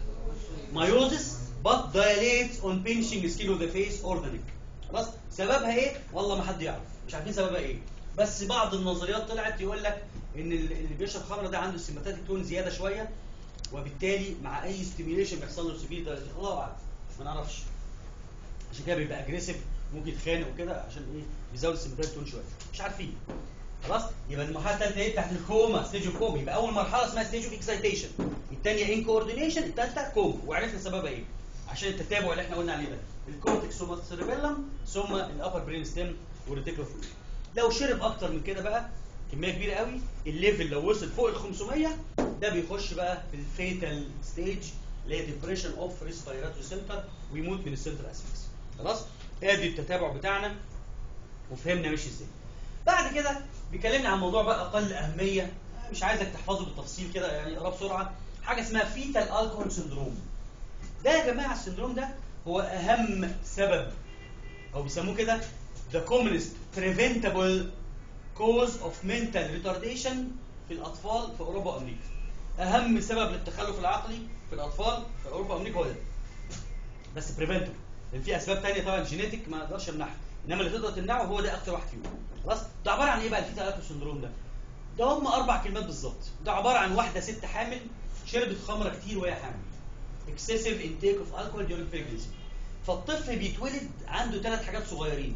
مايوزس but dilates on pinching skin of the face or the neck. خلاص سببها ايه؟ والله ما حد يعرف، مش عارفين سببها ايه. بس بعض النظريات طلعت يقول لك ان اللي بيشرب خمره ده عنده السيمباتيك تون زياده شويه، وبالتالي مع اي ستيميوليشن بيحصل له سيفير دايليتيشن. الله اعلم ما نعرفش. عشان كده بيبقى اجريسيف ممكن يتخانق وكده عشان ايه؟ بيزود السيمباتيك تون شويه، مش عارفين. خلاص يبقى المرحله الثالثه ايه؟ تحت الكوما، ستيج اوف كوما. يبقى اول مرحله اسمها ستيج اوف اكسايتيشن، الثانيه ان كوردينيشن، الثالثه كوما. وعرفنا سببها ايه عشان التتابع اللي احنا قلنا عليه ده، الكورتكس ثم السيربيلم ثم الابر برين ستيم والريتيكولار فلويد. لو شرب اكتر من كده بقى كميه كبيره قوي، الليفل لو وصل فوق ال خمسمية ده بيخش بقى في الفيتال ستيج اللي هي ديبريشن اوف ريسبيراتوري سنتر ويموت من السنتر اسفكس. خلاص ادي التتابع بتاعنا وفهمنا ماشي ازاي. بعد كده بيكلمنا عن موضوع بقى اقل اهميه، مش عايزك تحفظه بالتفصيل كده يعني اقراه بسرعه، حاجه اسمها فيتال الكحول سندروم. ده يا جماعه السندروم ده هو اهم سبب او بيسموه كده the commonest preventable cause of mental retardation في الاطفال في اوروبا وامريكا. اهم سبب للتخلف العقلي في الاطفال في اوروبا وامريكا هو ده. بس بريفنتبل لان في اسباب ثانيه طبعا جينيتك ما نقدرش نمنعها، انما اللي تقدر تمنعه هو ده اكتر واحد فيهم. خلاص ده عباره عن ايه بقى الفيتال الكحول سندروم ده؟ ده هم اربع كلمات بالظبط. ده عباره عن واحده ست حامل شربت خمره كتير وهي حامل. excessive intake of alcohol during pregnancy. فالطفل بيتولد عنده ثلاث حاجات صغيرين.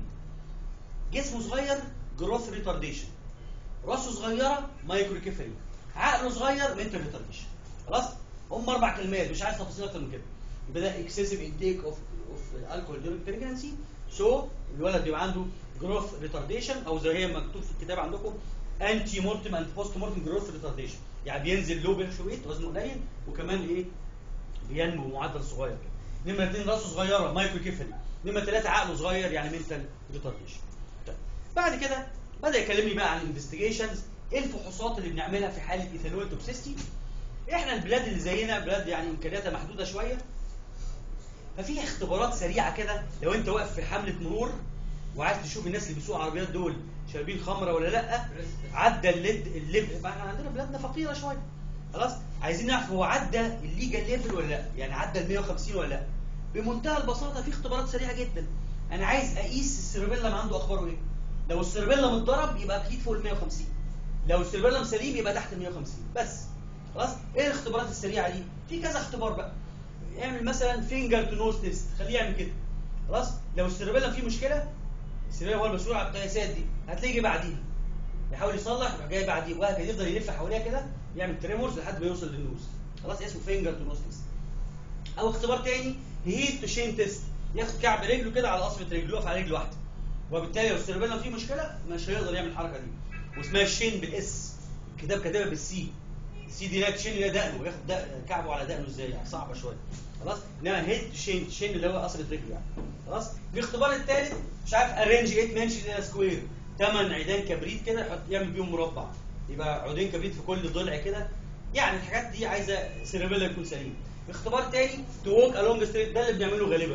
جسمه صغير جروث ريتارديشن، راسه صغيره مايكروكيفالي، عقله صغير منتال ريتارديشن. خلاص هم اربع كلمات مش عايز تفاصيل اكتر من كده. يبقى ده excessive intake of of alcohol during pregnancy. سو so, الولد بيبقى عنده جروث ريتارديشن او زي هي مكتوب في الكتاب عندكم انتي مورتم اند بوست مورتم جروث ريتارديشن، يعني بينزل لو بيرث ويت وزنه قليل وكمان ايه؟ بينمو بمعدل صغير كده. نمره اثنين راسه صغيره مايكروكيفالي. نمره ثلاثه عقله صغير يعني منتال ريتارديشن. طيب بعد كده بدا يكلمني بقى عن الانفستيجيشنز، ايه الفحوصات اللي بنعملها في حاله ايثانول توكسيستي. احنا البلاد اللي زينا بلاد يعني امكانياتها محدوده شويه، ففي اختبارات سريعه كده. لو انت واقف في حمله مرور وعايز تشوف الناس اللي بيسوقوا عربيات دول شاربين خمره ولا لا، عدى الليد الليفل. احنا عندنا بلادنا فقيره شويه. خلاص عايزين نعرف هو عدى الليجال ليفل ولا لا، يعني عدى ال مية وخمسين ولا لا. بمنتهى البساطه في اختبارات سريعه جدا. انا عايز اقيس السيربيلم عنده اخباره ايه. لو السيربيلم اتضرب يبقى اكيد فوق ال مية وخمسين، لو السيربيلم سليم يبقى تحت ال مية وخمسين بس. خلاص ايه الاختبارات السريعه دي؟ في كذا اختبار بقى. اعمل مثلا فينجر تو نوز تيست، خليه يعمل كده. خلاص لو السيربيلم فيه مشكله، السيربيلم هو المسؤول عن القياسات دي، هتلاقيه جه بعديها يحاول يصلح يروح جاي بعديه، وهكذا يفضل يلف حواليها كده يعمل تريمورز لحد ما يوصل للنوز. خلاص اسمه فينجر تو نوز تيست. او اختبار تاني هيت تو شين تيست، ياخد كعب رجله كده على قصبة رجله يقف على رجل واحده، وبالتالي لو السيربيلم فيه مشكله مش هيقدر يعمل الحركه دي. واسمها الشين بالاس، الكتاب كاتبها بالسي. السي دي لا تشين لا دقنه، وياخد دق... كعبه على دقنه ازاي يعني صعبه شويه. خلاص انما هيت شين شين اللي هو قصبة رجله يعني. خلاص الاختبار الثالث مش عارف ارينج ثمانية منشن سكوير، ثمان عيدان كبريت كده يحط يعمل بيهم مربع، يبقى عودين كبريت في كل ضلع كده. يعني الحاجات دي عايزه سيربيلم يكون سليم. اختبار تاني تو ووك الونج ستريت، ده اللي بنعمله غالبا.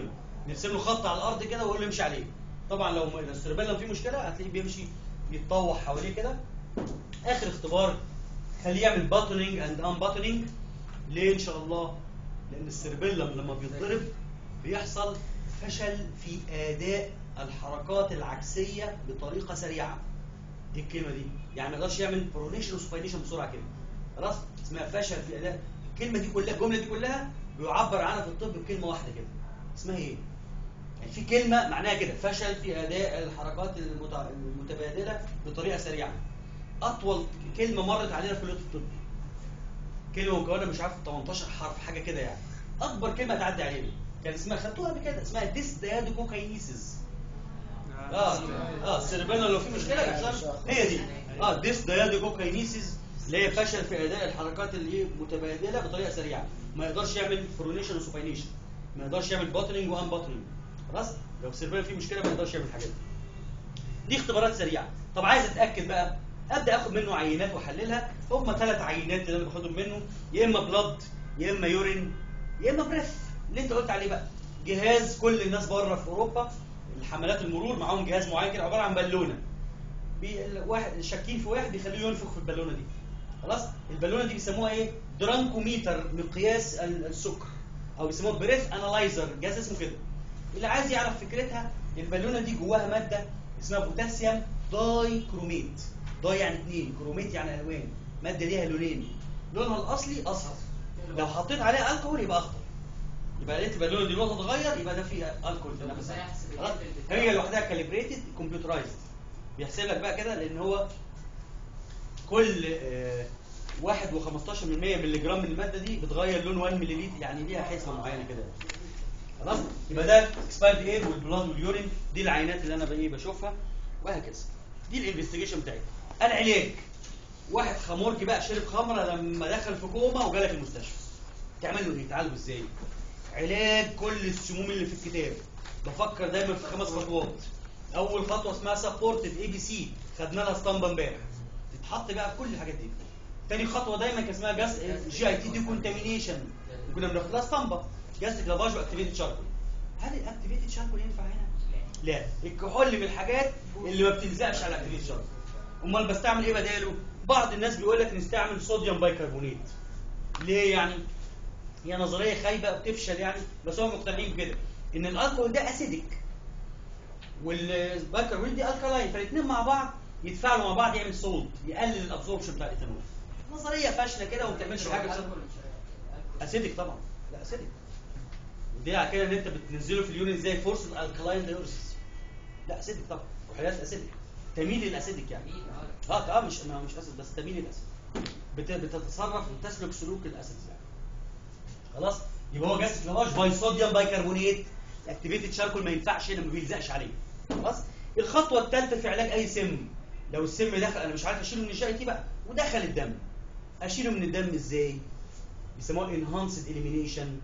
نرسم له خط على الارض كده ونقول له امشي عليه. طبعا لو السيربيلم فيه مشكله هتلاقيه بيمشي يتطوح حواليه كده. اخر اختبار خليه يعمل باتونينج اند ان باتونينج. ليه ان شاء الله؟ لان السيربيلم لما بيتضرب بيحصل فشل في اداء الحركات العكسيه بطريقه سريعه. دي الكلمه دي يعني ما يقدرش يعمل برونيشن وسباينيشن بسرعه كده. خلاص اسمها فشل في اداء. الكلمه دي كلها الجمله دي كلها بيعبر عنها في الطب بكلمه واحده كده. اسمها ايه؟ يعني في كلمه معناها كده فشل في اداء الحركات المتبادله بطريقه سريعه. اطول كلمه مرت علينا في كليه الطب كلمه مكونه مش عارف تمنتاشر حرف حاجه كده يعني. اكبر كلمه تعدي علينا كان اسمها خدتوها قبل كده اسمها ديس ديادوكوكاينيسيس. اه اه السيربيلم لو في مشكله يحصل هي دي. اه ديس ديادوكوكاينيسيس اللي هي فشل في اداء الحركات اللي متبادله بطريقه سريعه. ما يقدرش يعمل فرونيشن وسوباينيشن. ما يقدرش يعمل باترنج وان باترنج. خلاص لو السيربيلم فيه مشكله ما يقدرش يعمل الحاجات دي. دي اختبارات سريعه. طب عايز اتاكد بقى ابدا اخد منه عينات واحللها. هم ثلاث عينات اللي انا باخدهم منه يا اما بلاد يا اما يورين يا اما بريث اللي انت قلت عليه بقى. جهاز كل الناس بره في اوروبا الحملات المرور معاهم جهاز معين كده عباره عن بالونه. واحد شاكين في واحد بيخليه ينفخ في البالونه دي. خلاص البالونه دي بيسموها ايه؟ درانكوميتر مقياس السكر او بيسموها بريث انالايزر جهاز اسمه كده. اللي عايز يعرف فكرتها البالونه دي جواها ماده اسمها بوتاسيوم داي كروميت. داي يعني اثنين كروميت يعني الوان. ماده ليها لونين لونها الاصلي اصفر لو حطيت عليها الكحول يبقى اخضر. يبقى لقيت البالونه دي لونها اتغير يبقى ده فيه الكحول في نفسها. هي لوحدها كاليبريتد كمبيوترايزد بيحسب لك بقى كده لان هو كل آه واحد وخمستاشر من مية مللي جرام من الماده دي بتغير لون واحد مللي يعني ليها حسبه معينه كده. خلاص يبقى ده اكسبايرد اير والبلاد واليورين دي العينات اللي انا بقى بشوفها وهكذا. دي الانفستيجيشن بتاعتي. العلاج واحد خمورجي بقى شرب خمره لما دخل في كوما وجالك المستشفى تعمل له ايه؟ تعالجه ازاي؟ علاج كل السموم اللي في الكتاب. بفكر دايما في خمس خطوات. اول خطوه اسمها سبورتد اي بي سي خدنا لها اسطمبه امبارح تتحط بقى في كل الحاجات دي. تاني خطوه دايما كان اسمها جاس جي اي تي دي كونتامينيشن كنا بناخد لها اسطمبه جاستيك لافاج واكتيفيتد شاركول. هل الاكتيفيتد شاركول ينفع هنا؟ لا الكحول من الحاجات اللي ما بتلزقش على الاكتيفيتد شاركول. امال بستعمل ايه بداله؟ بعض الناس بيقول لك نستعمل صوديوم بايكربونات. ليه يعني؟ هي نظريه خايبه وبتفشل يعني بس هم مقتنعين بكده ان الالكحول ده اسيدك والبايكربونات دي الكالاين فالاثنين مع بعض يتفاعلوا مع بعض يعمل صوت يقلل الابسوربشن بتاع الايثانول. نظريه فاشله كده وما بتعملش حاجه. اسيدك طبعا لا اسيدك. ودي على كده ان انت بتنزله في اليورين زي فورس الكالاين دايورسيس. لا اسيدك طبعا وحاجات اسيدك تميل للاسيدك يعني. اه اه مش مش اسيد بس تميل للاسيد. بتتصرف وتسلك سلوك الاسيد يعني. خلاص يبقى هو جاستيك لافاج باي صوديوم بايكربونات. الاكتيفيتد شاركول ما ينفعش هنا ما بيلزقش عليه. خلاص الخطوه الثالثه في علاج اي سم. لو السم دخل انا مش عارف اشيله من الجي اي تي بقى ودخل الدم اشيله من الدم ازاي؟ بيسموها انهانسد اليمينيشن.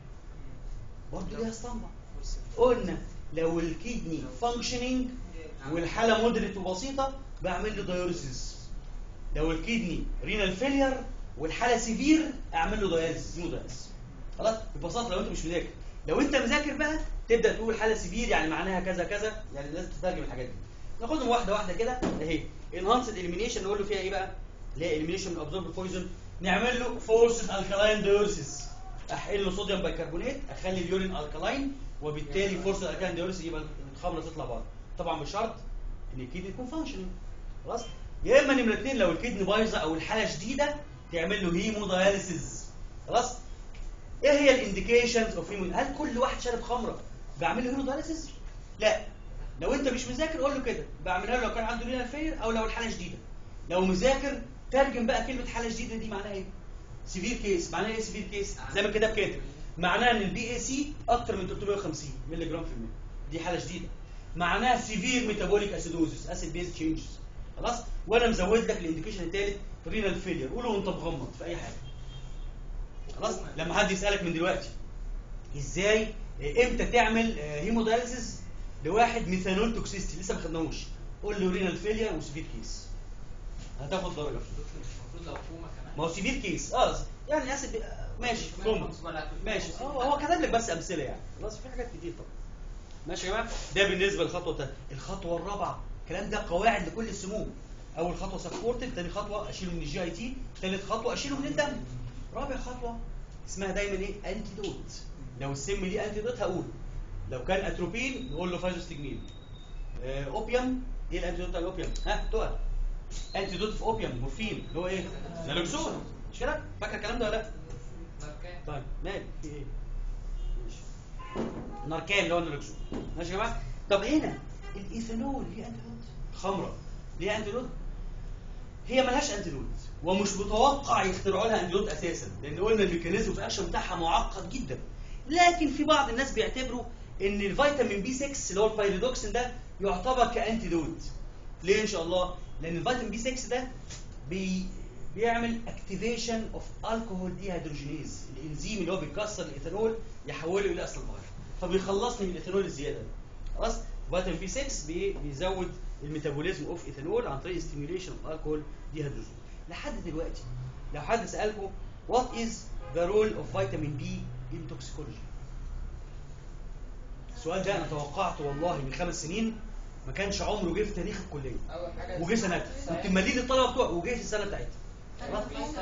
برضه ليها اسطمبه. قلنا لو الكيدني فانكشنينج والحاله مودريت وبسيطه بعمل له دايوريسيس. لو الكيدني رينال فيلير والحاله سيفير اعمل له داياليسيس نو داياليسيس. خلاص ببساطه لو انت مش مذاكر. لو انت مذاكر بقى تبدا تقول حاله سيفير يعني معناها كذا كذا يعني لازم تترجم الحاجات دي. ناخدهم واحده واحده كده اهي. انهانسد اليمينيشن نقول له فيها ايه بقى؟ اللي هي اليمينيشن من ابزورب بويزن. نعمل له فورسد الكالاين دايوريسيس. احقن له صوديوم بايكربونات اخلي اليورين الكالاين وبالتالي فورسد الكالاين دايوريسيس يبقى الخمره تطلع بره. طبعا بشرط ان الكيدني يكون فانكشنال. خلاص يا اما نمره اثنين لو الكيدني بايظه او الحاله شديده تعمل له هيمو داياليسيس. خلاص ايه هي الانديكيشنز اوف هيمو؟ هل كل واحد شارب خمره بعمل له هيمو داياليسيس؟ لا. لو انت مش مذاكر قول له كده بعملها له لو كان عنده رينال فيلير او لو الحاله شديده. لو مذاكر ترجم بقى كلمه حاله شديده دي معناها ايه؟ سيفير كيس. معناها ايه سيفير كيس؟ زي ما كده كاتب معناها ان البي اي سي اكتر من ثلاثمية وخمسين مللي جرام في المية. دي حاله شديده. معناها سيفير ميتابوليك اسيدوزس اسيد بيز تشينجز. خلاص وانا مزود لك الانديكيشن الثالث رينال فيلير. قوله وانت مغمض في اي حاجه. خلاص لما حد يسالك من دلوقتي ازاي امتى تعمل هيمودايليسيس لواحد ميثانول توكسيستي لسه ما خدناهوش قول له رينال فيلير وسيفير كيس هتاخد درجه. المفروض لو كوما كمان ما هو سيفير كيس اه يعني اسف ماشي كوما ماشي اه هو كتب لك بس امثله يعني. خلاص في حاجات كتير طبعا. ماشي يا جماعه؟ ده بالنسبه للخطوه الثالثه. الخطوه الرابعه الكلام ده قواعد لكل السموم. اول خطوه سبورتد، ثاني خطوه اشيله من الجي اي تي، ثالث خطوه اشيله من الدم، رابع خطوه اسمها دايما ايه؟ انتيدوت. لو السم ليه انتيدوت هقول، لو كان اتروبين نقول له فازوستجمين. آه، اوبيوم، ايه الانتيدوت بتاع الاوبيوم؟ ها تقى انتيدوت في اوبيوم مورفين اللي هو ايه؟ نالوكسون. مش كده؟ فاكر الكلام ده ولا لا؟ طيب مال في ايه؟ ماشي. ناركان اللي هو النالوكسون. ماشي يا جماعه؟ طب هنا الايثانول ليه انتيدوت؟ الخمره ليها انتيدوت؟ هي ملهاش انتيدوت، ومش متوقع يخترعوا لها انتيدوت اساسا، لان قلنا الميكانيزم في الاكشن بتاعها معقد جدا. لكن في بعض الناس بيعتبروا ان الفيتامين بي ستة اللي هو البايريدوكسين ده يعتبر كانتيدوت. ليه ان شاء الله؟ لان الفيتامين بي ستة ده بي بيعمل اكتيفيشن اوف الكحول ديهيدروجينيز، الانزيم اللي هو بيكسر الايثانول يحوله الى اصل البخار، فبيخلصني من الايثانول الزياده. خلاص؟ فيتامين بي ستة بي بيزود الميتابوليزم اوف ايثانول عن طريق ستيميوليشن اوف الكحول ديهيدروجين. لحد دلوقتي لو حد سالكم وات از ذا رول اوف فيتامين بي ان توكسيكولوجي؟ السؤال ده انا توقعته والله من خمس سنين، ما كانش عمره جه في تاريخ الكليه. اول حاجه وجه سنتها، كنت مليت الطلبه بتوعه وجه في السنه بتاعتها. خلاص؟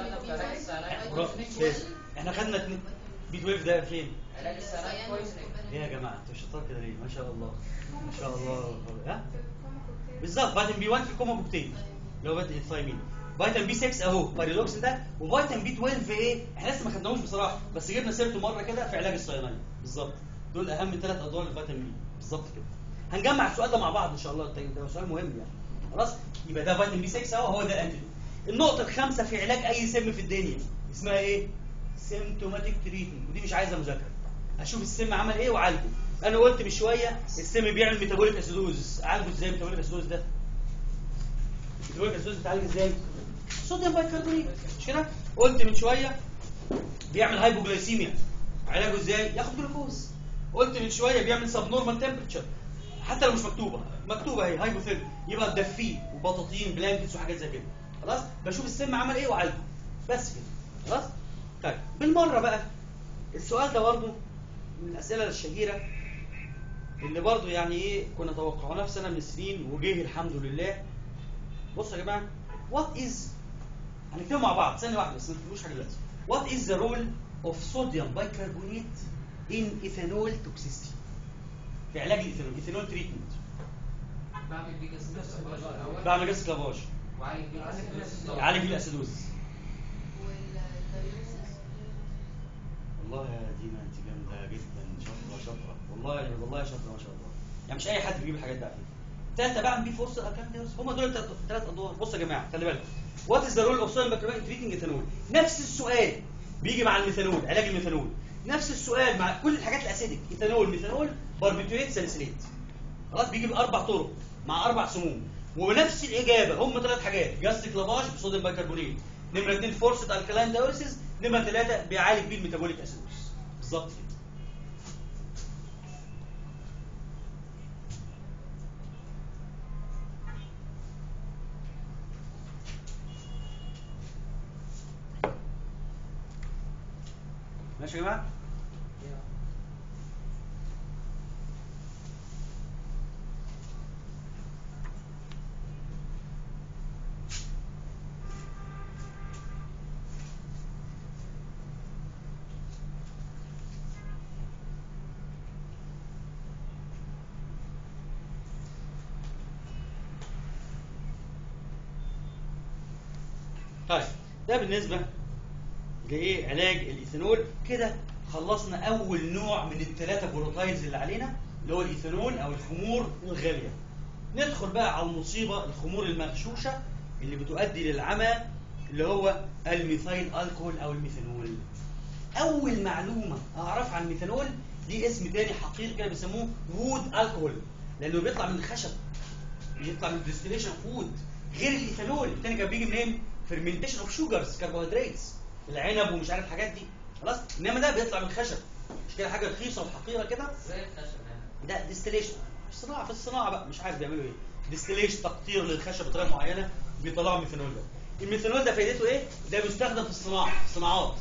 احنا خدنا اتنين بي اتناشر ده فين؟ علاج السلام كويس. ايه يا جماعه انتوا شطار كده ليه؟ ما شاء الله ما شاء الله. ها؟ بالظبط فيتامين بي واحد في الكوما كوكتيل اللي هو الثايمين. فيتامين بي ستة اهو باريدوكسين ده، وفيتامين بي اتناشر ايه؟ احنا لسه ما خدناهوش بصراحه، بس جبنا سيرته مره كده في علاج الصيدليه. بالظبط دول اهم ثلاث ادوار للفيتامين بي بالظبط كده. هنجمع السؤال ده مع بعض ان شاء الله، ده سؤال مهم يعني. خلاص؟ يبقى ده فيتامين بي ستة اهو، هو ده الانتيدوت. النقطه الخامسه في علاج اي سم في الدنيا اسمها ايه؟ سيمتوماتيك تريتمنت، ودي مش عايزه مذاكره. اشوف السم عمل ايه واعالجه. انا قلت من شويه السم بيعمل ميتابوليك اسيدوز، اعالجه ازاي ميتابوليك اسيدوز ده؟ ميتابوليك اسيدوز بتعالج ازاي؟ صوديوم بايكربونات، مش كده؟ قلت من شويه بيعمل هايبوجلايسيميا، علاجه ازاي؟ ياخد جلوكوز. قلت من شويه بيعمل سب نورمال تمبرتشر، حتى لو مش مكتوبه، مكتوبه اهي هايبوثيرميا، يبقى تدفيه وبطاطين بلانكتس وحاجات زي كده. خلاص؟ بشوف السم عمل ايه واعالجه. بس كده. خلاص؟ طيب بالمره بقى السؤال ده برضه من الاسئله الشهيره اللي برضه يعني ايه كنا توقعناه في سنه من السنين وجه الحمد لله. بصوا يا جماعه، وات از هنكتبه مع بعض ثانيه واحده بس ما تكتبوش حاجه دلوقتي. وات از ذا رول اوف صوديوم بايكربونات ان ايثانول توكسيستي؟ في علاج الايثانول، ايثانول تريتمنت. بعمل بيه جسم الاول، بعمل جلسه لافاج، وعالج بيه الاسيدوز. يعالج بيه الاسيدوز. والدايوريسيس. والله يا دينا انت جامده جدا، شاطره شاطره والله والله شاطره ما شاء الله. يعني مش اي حد بيجيب الحاجات دي على فكره. ثالثه بقى بيه فرصه اركان هم دول ثلاث ادوار. بصوا يا جماعه خلي بالكم، وات از ذا رول اوف صوديوم بايكربونات تريتنج ايثانول؟ نفس السؤال بيجي مع الميثانول، علاج الميثانول. نفس السؤال مع كل الحاجات الاسيدك، ايثانول ميثانول باربيتويت ساليسيليت. خلاص؟ بيجي باربع طرق مع اربع سموم ونفس الاجابه، هم ثلاث حاجات: جاستريك لافاج بصوديوم بايكربونات، نمره اثنين فورسة الكلاين دايوريسيس، نمره ثلاثه بيعالج بيه الميتابوليك اسيدوز. بالظبط كده. ماشي يا جماعه؟ طيب ده بالنسبه لايه علاج الايثانول. كده خلصنا اول نوع من الثلاثه فولاتايلز اللي علينا اللي هو الايثانول او الخمور الغاليه. ندخل بقى على المصيبه، الخمور المغشوشه اللي بتؤدي للعمى اللي هو الميثايل الكحول او الميثانول. اول معلومه اعرفها عن الميثانول ليه اسم تاني حقير كده بيسموه وود الكحول، لانه بيطلع من الخشب، بيطلع من ديستيليشن اوف وود، غير الايثانول الثاني كان بيجي منين؟ فيرمنتيشن اوف شوجرز، كربوهيدرات، العنب ومش عارف الحاجات دي. خلاص؟ انما ده بيطلع من الخشب، مش كده حاجه رخيصه وحقيره كده؟ زي الخشب يعني. ده ديستيليشن في الصناعه، في الصناعه بقى مش عارف بيعملوا ايه، ديستيليشن تقطير للخشب بطريقه معينه بيطلعوا الميثانول ده. الميثانول ده فايدته ايه؟ ده بيستخدم في الصناعه، في الصناعات.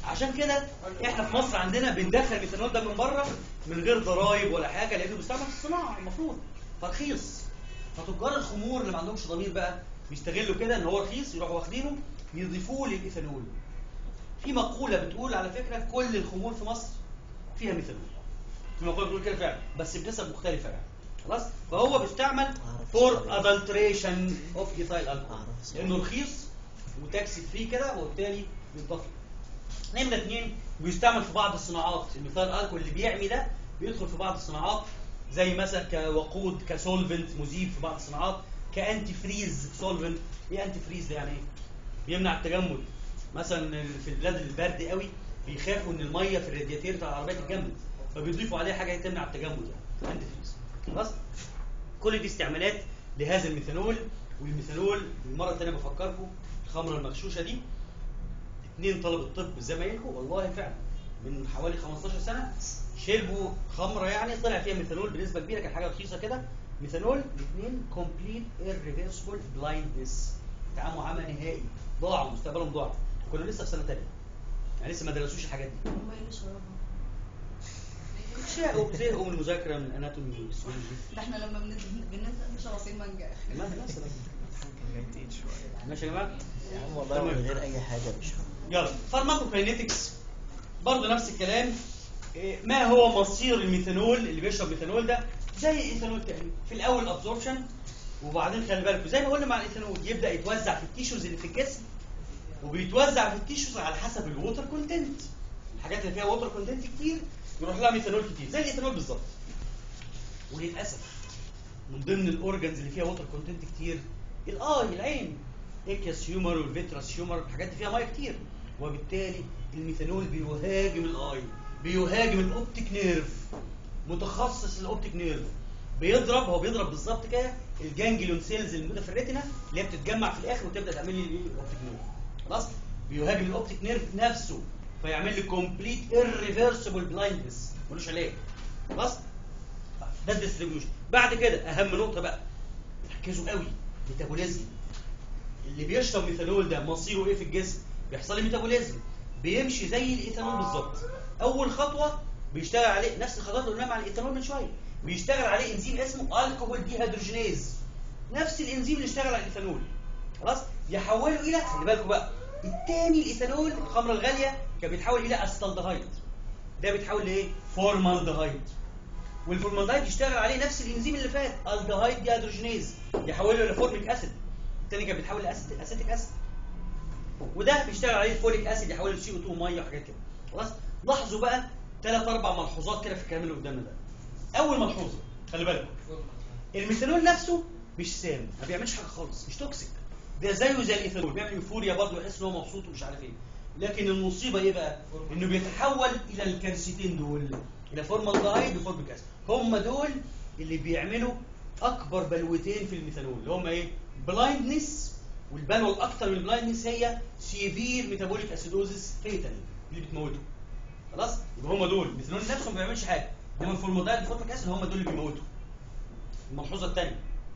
عشان كده احنا في مصر عندنا بندخل الميثانول ده من بره من غير ضرايب ولا حاجه، لانه بيستعمل في الصناعه المفروض فرخيص. فتجار الخمور اللي ما عندهمش ضمير بقى بيستغلوا كده ان هو رخيص، يروحوا واخدينه يضيفوه للايثانول. في مقوله بتقول على فكره كل الخمور في مصر فيها ميثانول. في مقوله بتقول كده فعلا بس بنسب مختلفه يعني. خلاص؟ فهو بيستعمل فور ادلتريشن اوف ايثايل الكحول لانه رخيص وتاكسي فري كده، وبالتالي بيتضاف. نمرة اثنين بيستعمل في بعض الصناعات. الميثايل الكحول اللي بيعمي ده بيدخل في بعض الصناعات زي مثلا كوقود، كسولفنت مذيب في بعض الصناعات، كانتي فريز سولفنت. ايه انتي فريز ده يعني ايه؟ بيمنع التجمد. مثلا في البلاد البرد قوي بيخافوا ان الميه في الرادياتير بتاع العربيه تتجمد، فبيضيفوا عليها حاجه تمنع التجمد يعني انتي فريز. خلاص؟ كل دي استعمالات لهذا الميثانول. والميثانول المره الثانيه بفكركم الخمره المغشوشه دي اثنين طلبه طب زمايلكم والله فعلا من حوالي خمستاشر سنه شربوا خمره يعني طلع فيها ميثانول بنسبه كبيره، كانت حاجه رخيصه كده. ميثانول الاثنين كومبليت ايرريفرسبل بلايندنس، تعاموا عمى نهائي، ضاعوا مستقبلهم ضاع. كنا لسه في سنه ثانيه يعني لسه ما درسوش الحاجات دي. هم ايه اللي شربها؟ شاءوا زهقوا من المذاكره من الاناتومي والفسيولوجي. ده احنا لما بننزل بننزل مش عصير مانجا. ما مثلا ماشي يا جماعه؟ يا عم والله من غير اي حاجه مش يلا فارماكوكاينيتكس برضه نفس الكلام. ما هو مصير الميثانول اللي بيشرب ميثانول ده؟ زي الايثانول تاني، في الاول ابزوربشن وبعدين خلي بالكم زي ما قلنا مع الايثانول يبدا يتوزع في التيشوز اللي في الجسم، وبيتوزع في التيشوز على حسب الووتر كونتنت. الحاجات اللي فيها ووتر كونتنت كتير يروح لها ميثانول كتير زي الايثانول بالظبط. وللاسف من ضمن الاورجنز اللي فيها ووتر كونتنت كتير الاي العين، اكياس هيومر والفيتراس هيومر، الحاجات دي فيها ميه كتير، وبالتالي الميثانول بيهاجم الاي، بيهاجم الاوبتيك نيرف، متخصص الاوبتيك نيرف. بيضرب هو بيضرب بالظبط كده الجانجليون سيلز اللي موجوده في الريتنا اللي هي بتتجمع في الاخر وتبدا تعمل لي الاوبتيك نيرف. خلاص؟ بيهاجم الاوبتيك نيرف نفسه فيعمل لي كومبليت ايرريفرسبل بلايندنس ملوش علاج. خلاص؟ ده الديستريبيوشن. بعد كده اهم نقطه بقى ركزوا قوي، ميتابوليزم. اللي بيشرب ميثانول ده مصيره ايه في الجسم؟ بيحصل له ميتابوليزم، بيمشي زي الايثانول بالظبط. اول خطوه بيشتغل عليه نفس الخطوات اللي قلناها مع الايثانول من شويه، بيشتغل عليه انزيم اسمه الكحول ديهيدروجينيز، نفس الانزيم اللي اشتغل على الايثانول. خلاص؟ يحوله الى، خلي بالكم بقى، الثاني الايثانول الخمره الغاليه كان بيتحول الى اسيتالدهايد، ده بيتحول لايه؟ فورمالدهايد. والفورمالدهايد يشتغل عليه نفس الانزيم اللي فات الدهايد ديهيدروجينيز، يحوله الى فورميك اسيد. الثاني كان بيتحول لاسيتيك اسيد، وده بيشتغل عليه الفوليك اسيد يحوله لسي او اتنين ميه وحاجات كده. خلاص؟ لاحظوا بقى ثلاث اربع ملحوظات كده في الكلام اللي قدامنا ده. اول ملحوظه خلي بالكم، الميثانول نفسه مش سام، ما بيعملش حاجه خالص، مش توكسيك، ده زيه زي الايثانول، بيعمل يوفوريا برضه ويحس ان هو مبسوط ومش عارف ايه. لكن المصيبه ايه بقى؟ انه بيتحول الى الكالسيتين دول، الى فورمالدهايد وفورميك اسيد. هم دول اللي بيعملوا اكبر بلوتين في الميثانول اللي هم ايه؟ بلايندنس، والبلوه الاكثر من البلايندنس هي سيفير ميتابوليك اسيدوزس فيتال اللي بتموته. خلاص؟ يبقى هم دول الميثانول نفسه ما بيعملش حاجه، انما الفورمالدهايد والفورميك اسيد هم دول اللي بيموتوا. الملحوظه الثانيه،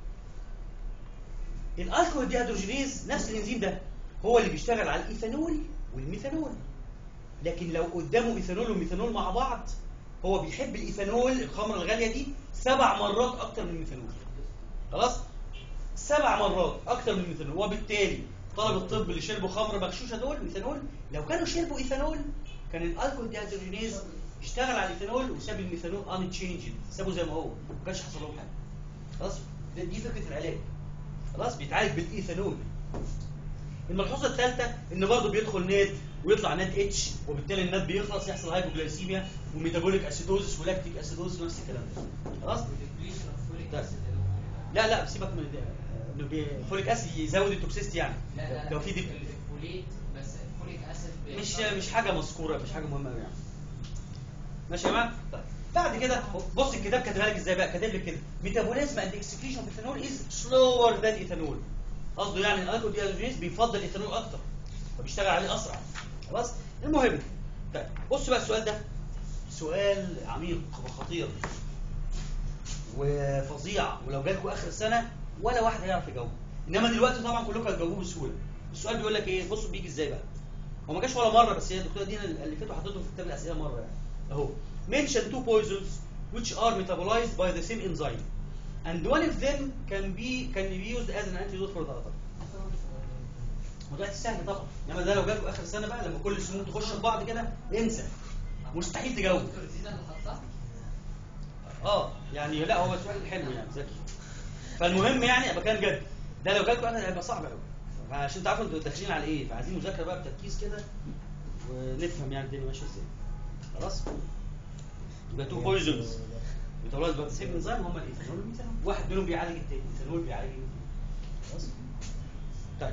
الالكحول ديهيدروجينيز نفس الانزيم ده هو اللي بيشتغل على الايثانول والميثانول، لكن لو قدامه ايثانول وميثانول مع بعض هو بيحب الايثانول الخمره الغاليه دي سبع مرات اكتر من الميثانول. خلاص؟ سبع مرات اكتر من الميثانول، وبالتالي طلب الطب اللي شربوا خمره مغشوشه دول ميثانول لو كانوا شربوا ايثانول كان الالكحول ديهيدروجينيز اشتغل على الايثانول وساب الميثانول ان تشينجد، سابه زي ما هو، ما كانش حصل لهم حاجه. خلاص؟ دي فكره العلاج. خلاص؟ بيتعالج بالايثانول. الملحوظه الثالثه ان برضه بيدخل نات ويطلع نات اتش، وبالتالي النات بيخلص يحصل هايبوجلايسيميا وميتابوليك اسيدوزس ولاكتيك اسيدوزس ونفس الكلام ده. خلاص؟ لا لا سيبك من انه الفوليك اسيد يزود التوكسيستي يعني. لا لا لو في دي الفوليت بس الفوليك اسيد مش مش حاجه مذكوره، مش حاجه مهمه قوي يعني. ماشي يا جماعه؟ طيب بعد كده بص الكتاب كاتبها لك ازاي بقى، كاتب لك كده ميتابوليزم اند اكسكريشن اوف ايثانول از سلور ذان ايثانول. قصده يعني الالكحول ديهيدروجينيز بيفضل الايثانول اكتر فبيشتغل عليه اسرع. خلاص؟ المهم طيب بص بقى السؤال ده سؤال عميق وخطير وفظيع، ولو جالكوا اخر السنه ولا واحد هيعرف يجاوبه، انما دلوقتي طبعا كلكم هتجاوبوه بسهوله. السؤال بيقول لك ايه؟ بصوا بيجي ازاي بقى. هو ما جاش ولا مره، بس هي الدكتوره دينا اللي فاتوا حطيته في كتاب الاسئله مره يعني. اهو mention two poisons which are metabolized by the same enzyme and one of them can be can be used as an antidote for the other. دلوقتي سهل طبعا، انما ده لو جالكوا اخر السنه بقى لما كل السنون تخش في بعض كده انسى، مستحيل تجاوب. دكتور زينة اللي حطها؟ اه يعني لا هو سؤال حلو يعني ذكي. فالمهم يعني ابقى كان جد، ده لو جالكوا انا هيبقى صعب قوي، عشان تعرفوا انتوا داخلين على ايه، فعايزين مذاكره بقى بتركيز كده ونفهم يعني الدنيا ماشيه ازاي. خلاص؟ يبقى تو بويزنز بيطلعوا بقى سيم انزيم هم الايثانول والميثانول، واحد منهم بيعالج التاني، الايثانول بيعالج التاني. خلاص؟ طيب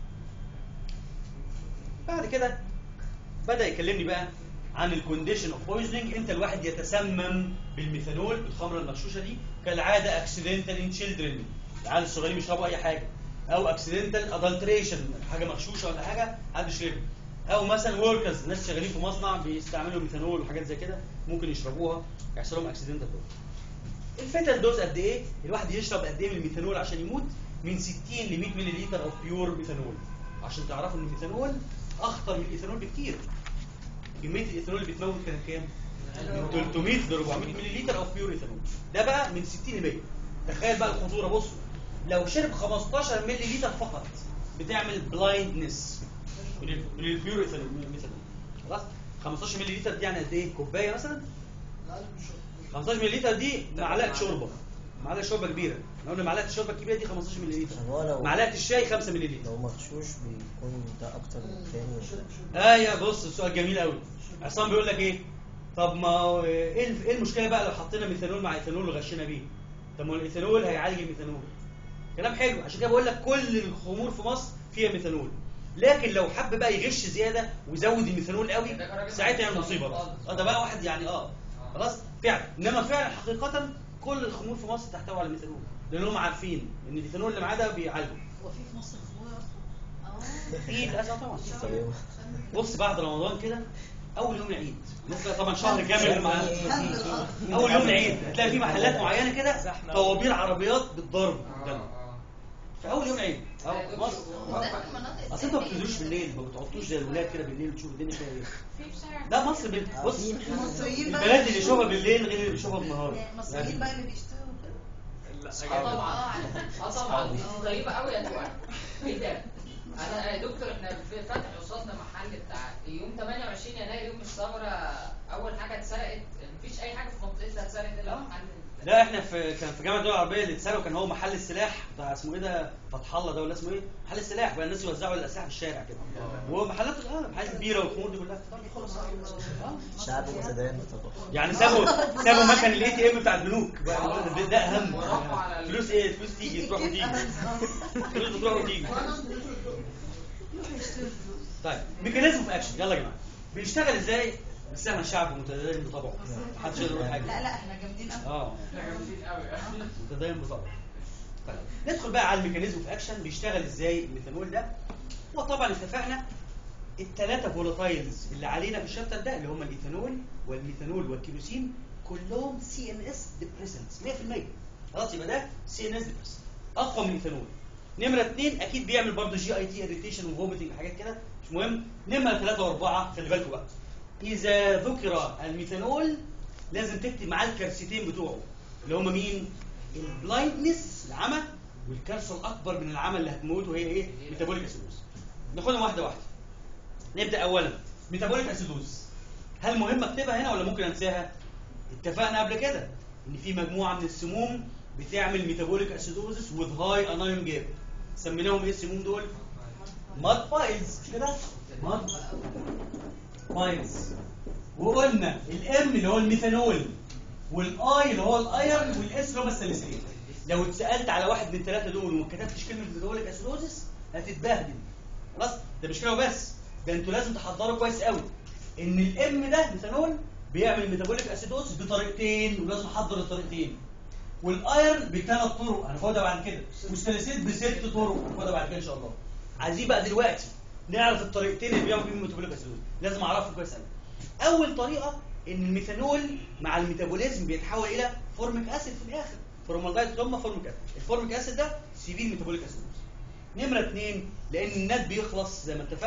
بعد كده بدأ يكلمني بقى عن الكونديشن اوف بويزنينج، امتى الواحد يتسمم بالميثانول بالخمره المغشوشه دي، كالعاده اكسيدنتال ان تشيلدرن، العيال الصغيرين يشربوا اي حاجه، او اكسيدنتال ادلتريشن، حاجه مغشوشه ولا حاجه حد يشربها، او مثلا وركرز ناس شغالين في مصنع بيستعملوا ميثانول وحاجات زي كده ممكن يشربوها يحصل لهم اكسيدنتال دوز. الفيتال دوز قد ايه؟ الواحد يشرب قد ايه من الميثانول عشان يموت؟ من ستين ل مية مللي لتر اوف بيور ميثانول، عشان تعرفوا ان الميثانول اخطر من الايثانول بكتير. كميه الايثانول اللي بتموت كانت كام؟ من ثلاثمية ل أربعمية مللي لتر اوف بيور ايثانول، ده بقى من ستين ل مية. تخيل بقى الخطوره، بصوا لو شرب خمستاشر مللي لتر فقط بتعمل بلايندنس من ال من البيور ايثانول ميثانول. خلاص؟ خمستاشر مللي لتر دي يعني قد ايه؟ كوبايه مثلا؟ خمستاشر مللي لتر دي معلقه شوربه، معلقه شوربه كبيره، لو قلنا معلقه الشوربه الكبيره دي خمستاشر مللي لتر، معلقه الشاي خمسة مللي لتر. لو مغشوش بيكون ده اكتر من الثاني. ايوه بص السؤال جميل قوي. عصام بيقول لك ايه؟ طب ما هو ايه ايه المشكله بقى لو حطينا ميثانول مع ايثانول وغشينا بيه؟ طب ما الايثانول هيعالج الميثانول. كلام حلو، عشان كده بقول لك كل الخمور في مصر فيها ميثانول. لكن لو حب بقى يغش زياده ويزود الميثانول قوي ساعتها يعني مصيبه بقى. اه ده بقى واحد يعني اه خلاص فعلا، انما فعلا حقيقه كل الخمور في مصر تحتوي على ميثانول، لانهم عارفين ان الميثانول اللي معاه ده بيعالجه. هو في في مصر خمور اصلا؟ في للاسف طبعا. بص بعد رمضان كده اول يوم العيد الناس بقى طبعا شهر كامل مع اول يوم العيد هتلاقي في محلات معينه كده طوابير عربيات بالضرب قدامك في اول يوم العيد. اه مصر اصل انتوا ما بتنزلوش بالليل، ما بتقعدوش زي الولاد كده بالليل وتشوفوا الدنيا فيها ايه. في شارع ده مصر بال... بص المصريين بقى البلد اللي يشوفها بالليل غير اللي بيشوفها بالنهار. المصريين بقى اللي بيشتغلوا كده. اه طبعا اه طبعا دي غريبه قوي يا دكتور. ايه ده؟ انا يا دكتور احنا في فتح قصادنا محل بتاع يوم تمانية وعشرين يناير يوم الثوره، اول حاجه اتسرقت، مفيش اي حاجه في منطقتنا اتسرقت الا محل. لا احنا في كان في جامعه الدول العربيه اللي اتسرقوا كان هو محل السلاح بتاع اسمه ايه ده فتح الله ده ولا اسمه ايه؟ محل السلاح بقى الناس يوزعوا الاسلحه في الشارع كده. ومحلات اه محلات البيره والخمور دي كلها خلص. شعب متدين طبعا. يعني سابوا سابوا مكان الاي تي ام بتاع البنوك ده اهم. فلوس ايه؟ فلوس تيجي تروح وتيجي. فلوس تروح وتيجي. طيب ميكانيزم في اكشن يلا يا جماعه. بيشتغل ازاي؟ بس احنا شعب متدين بطبعه. محدش يقدر يقول حاجه. لا لا احنا جامدين قوي. اه احنا جامدين قوي. متدين بطبعه. طيب ندخل بقى على الميكانيزم في اكشن بيشتغل ازاي الميثانول ده. وطبعا اتفقنا الثلاثه فولاتايلز اللي علينا في الشابتر ده اللي هم الايثانول والميثانول والكيروسين كلهم سي ان اس ديبريسنتس مية في المية. خلاص يبقى ده سي ان اس ديبريسنت اقوى من الايثانول. نمره اثنين اكيد بيعمل برضه جي اي تي اريتيشن وفوميتنج حاجات كده مش مهم. نمره ثلاثه واربعه خلي بالكم بقى. اذا ذكر الميثانول لازم تكتب معاه الكارثتين بتوعه اللي هم مين؟ البلايندنس العمى، والكارثه الاكبر من العمى اللي هتموت وهي ايه؟ ميتابوليك اسيدوز. ناخدهم واحده واحده. نبدا اولا ميتابوليك اسيدوز. هل مهم اكتبها هنا ولا ممكن انساها؟ اتفقنا قبل كده ان في مجموعه من السموم بتعمل ميتابوليك اسيدوزس وذ هاي انايون جاب. سميناهم ايه السموم دول؟ ماد بايلز مش كده؟ ماد بايلز. وقلنا الام اللي هو الميثانول والاي اللي هو الايرن والاس اللي هم الساليسيلين. لو اتسالت على واحد من الثلاثه دول وما كتبتش كلمه ميتابوليك اسيدوزس هتتبهدل. خلاص ده مش كده وبس، ده انتوا لازم تحضروا كويس قوي ان الام ده ميثانول بيعمل ميتابوليك اسيدوز بطريقتين ولازم احضر الطريقتين. والايرن بثلاث طرق هناخدها بعد كده، والساليسيلين بست طرق هناخدها بعد كده ان شاء الله. عايزين بقى دلوقتي نعرف الطريقتين اللي بيعملوا بيهم ميتابوليك اسيدوز، لازم اعرفهم كويس قوي. اول طريقه ان الميثانول مع الميتابوليزم بيتحول الى فورميك اسيد في الاخر، فورمالدهيد ثم فورميك اسيد. الفورميك اسيد ده سيفير ميتابوليك اسيدوز. نمره اثنين لان النات بيخلص زي ما اتفقنا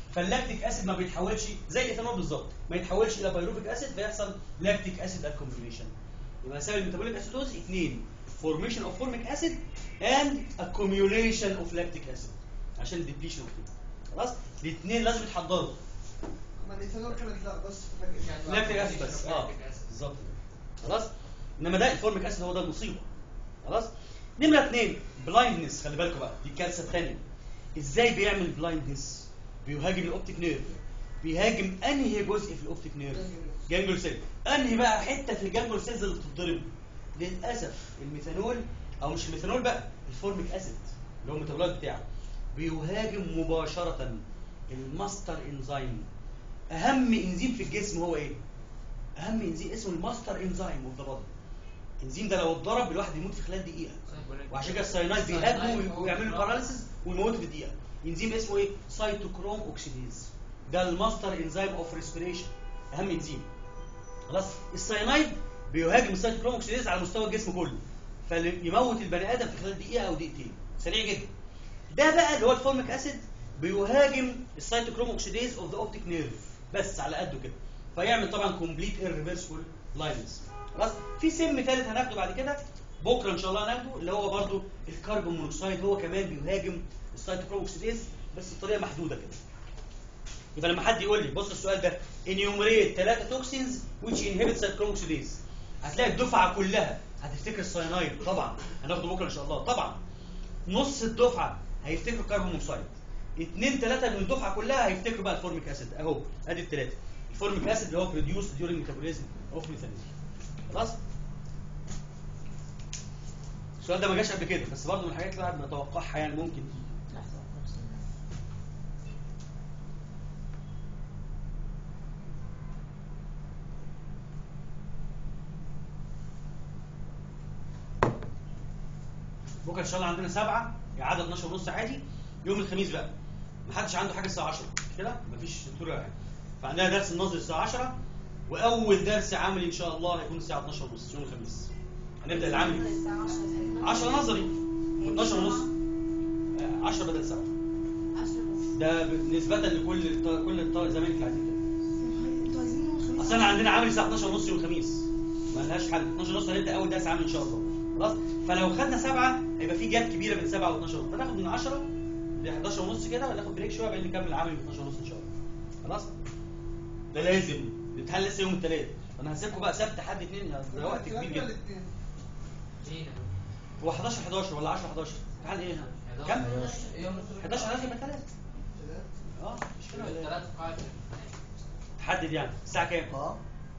فاللاكتيك اسيد ما بيتحولش زي الايثانول بالظبط، ما يتحولش الى بايروفيك اسيد فيحصل لاكتيك اسيد اكوميوليشن. يبقى سبب الميتابوليك اسيدوز اثنين، فورميشن اوف فورميك اسيد اند اكوميوليشن اوف لاكتيك اسيد عشان الديبليشن اوف كده. خلاص الاثنين لازم يتحضروا. ما الايثانول كانت لا بس لاكتيك اسيد بس اه بالظبط خلاص. انما ده الفورميك اسيد هو ده المصيبه. خلاص. نمره اثنين بلايندنس، خلي بالكم بقى دي الكارثه الثانيه. ازاي بيعمل بلايندنس؟ بيهاجم الاوبتيك نيرف. بيهاجم انهي جزء في الاوبتيك نيرف؟ جانجل سيل. انهي بقى حته في الجانجل سيلز اللي بتتضرب؟ للاسف الميثانول او مش الميثانول بقى، الفورميك اسيد اللي هو الميتابولايت بتاعه بيهاجم مباشره الماستر انزيم. اهم انزيم في الجسم هو ايه؟ اهم انزيم اسمه الماستر انزيم اوف ذا بودي. الانزيم ده لو اتضرب الواحد يموت في خلال دقيقه، وعشان كده الساينايد بيهاجموا ويعملوا باراليسيس ويموتوا في دقيقه. انزيم اسمه ايه؟ سايتوكروم اوكسيديز. ده الماستر انزيم اوف ريسبيريشن، اهم انزيم. خلاص. الساينايد بيهاجم السايتوكروم اوكسيديز على مستوى الجسم كله، فيموت البني ادم في خلال دقيقه او دقيقتين، سريع جدا. ده بقى اللي هو الفورميك اسيد بيهاجم السايتوكروم اوكسيديز اوف ذا اوبتيك نيرف بس على قده كده، فيعمل طبعا كومبليت ايرفيرسبل لاينس. خلاص. في سم ثالث هناخده بعد كده بكره ان شاء الله هناخده، اللي هو برضو الكربون مونوكسيد، هو كمان بيهاجم السايتوكروم اوكسيديز بس بطريقه محدوده كده. يبقى لما حد يقول لي بص السؤال ده انيومريت ثلاثه توكسينز which inhibit cytochrome oxidase، هتلاقي الدفعه كلها هتفتكر الساينايد طبعا، هناخده بكره ان شاء الله طبعا. نص الدفعه هيفتكروا الكربون مونوكسيد، اثنين ثلاثه من الدفعه كلها هيفتكروا بقى الفورميك اسيد. اهو ادي الثلاثه. الفورميك اسيد اللي هو بروديوس ديورنج ميتابوليزم اوف ميثانول. خلاص. السؤال ده ما جاش قبل كده بس برضه من الحاجات اللي الواحد بيتوقعها يعني ممكن تيجي. بكره ان شاء الله عندنا سبعه اعاده اتناشر ونص عادي. يوم الخميس بقى ما حدش عنده حاجه الساعه عشرة كده، مفيش دكتور يعني. فعندنا درس النظري الساعه عشرة، واول درس عملي ان شاء الله هيكون الساعه اتناشر ونص يوم الخميس. هنبدا العملي عشرة نظري و12 ونص، عشرة بدل سبعة. ده نسبه لكل الط- كل الطلبه زمايلك اللي عايزين كده. اصل احنا عندنا عملي الساعه اتناشر ونص يوم الخميس، ما لهاش حل. اتناشر ونص هنبدا اول درس عملي ان شاء الله. خلاص. فلو خدنا سبعه هيبقى في جاب كبيره بين سبعه و12 ونص، فناخد من عشرة ل حداشر ونص كده وناخد بريك شويه بعدين نكمل العملي ب اتناشر ونص ان شاء الله. خلاص. ده لازم الامتحان لسه يوم الثلاث، فانا هسيبكم بقى سبت حد اثنين، ده وقت كبير جدا. هو حداشر حداشر ولا عشرة حداشر؟ امتحان ايه هنا؟ كام؟ حداشر حداشر يبقى ثلاث. اه مش كده ولا ثلاث قاعات. تحدد يعني الساعه كام؟ اه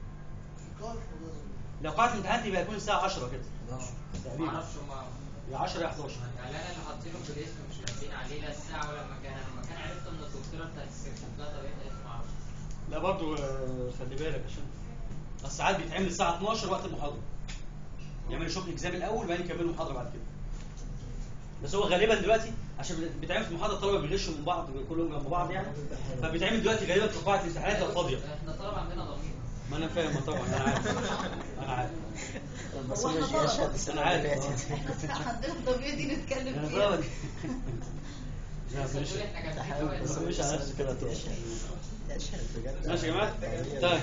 لو قاعه الامتحان يبقى يكون الساعه عشرة كده حداشر. ما تقريبا، اعرفش هم يا عشرة يا حداشر. يعني انا اللي حاطينه في الاسم مش كاتبين عليه لا الساعه ولا المكان. انا المكان عرفته من الدكتوره بتاعت السيرتيفيكات او ايه اسمه ما اعرفش. لا برضه آه، خلي بالك عشان بس ساعات بيتعمل الساعه اتناشر وقت المحاضره، يعملوا شوك اكزام الاول وبعدين يكملوا المحاضره بعد كده. بس هو غالبا دلوقتي عشان بيتعمل في المحاضره الطلبه بيغشوا من بعض كلهم جنب بعض يعني، فبيتعمل دلوقتي غالبا في قاعه الامتحانات لو فاضيه. احنا طلب عندنا ضمير. ما انا فاهم طبعا، انا عارف انا عارف بس مش يشهد انا عارف احنا عندنا الضمير دي نتكلم انا فيها. فاهم. لا بس مش تقول احنا جامدين تحاول قوي. بس مش على نفسك كده تقول. يشهد يشهد بجد. ماشي يا جماعه؟ طيب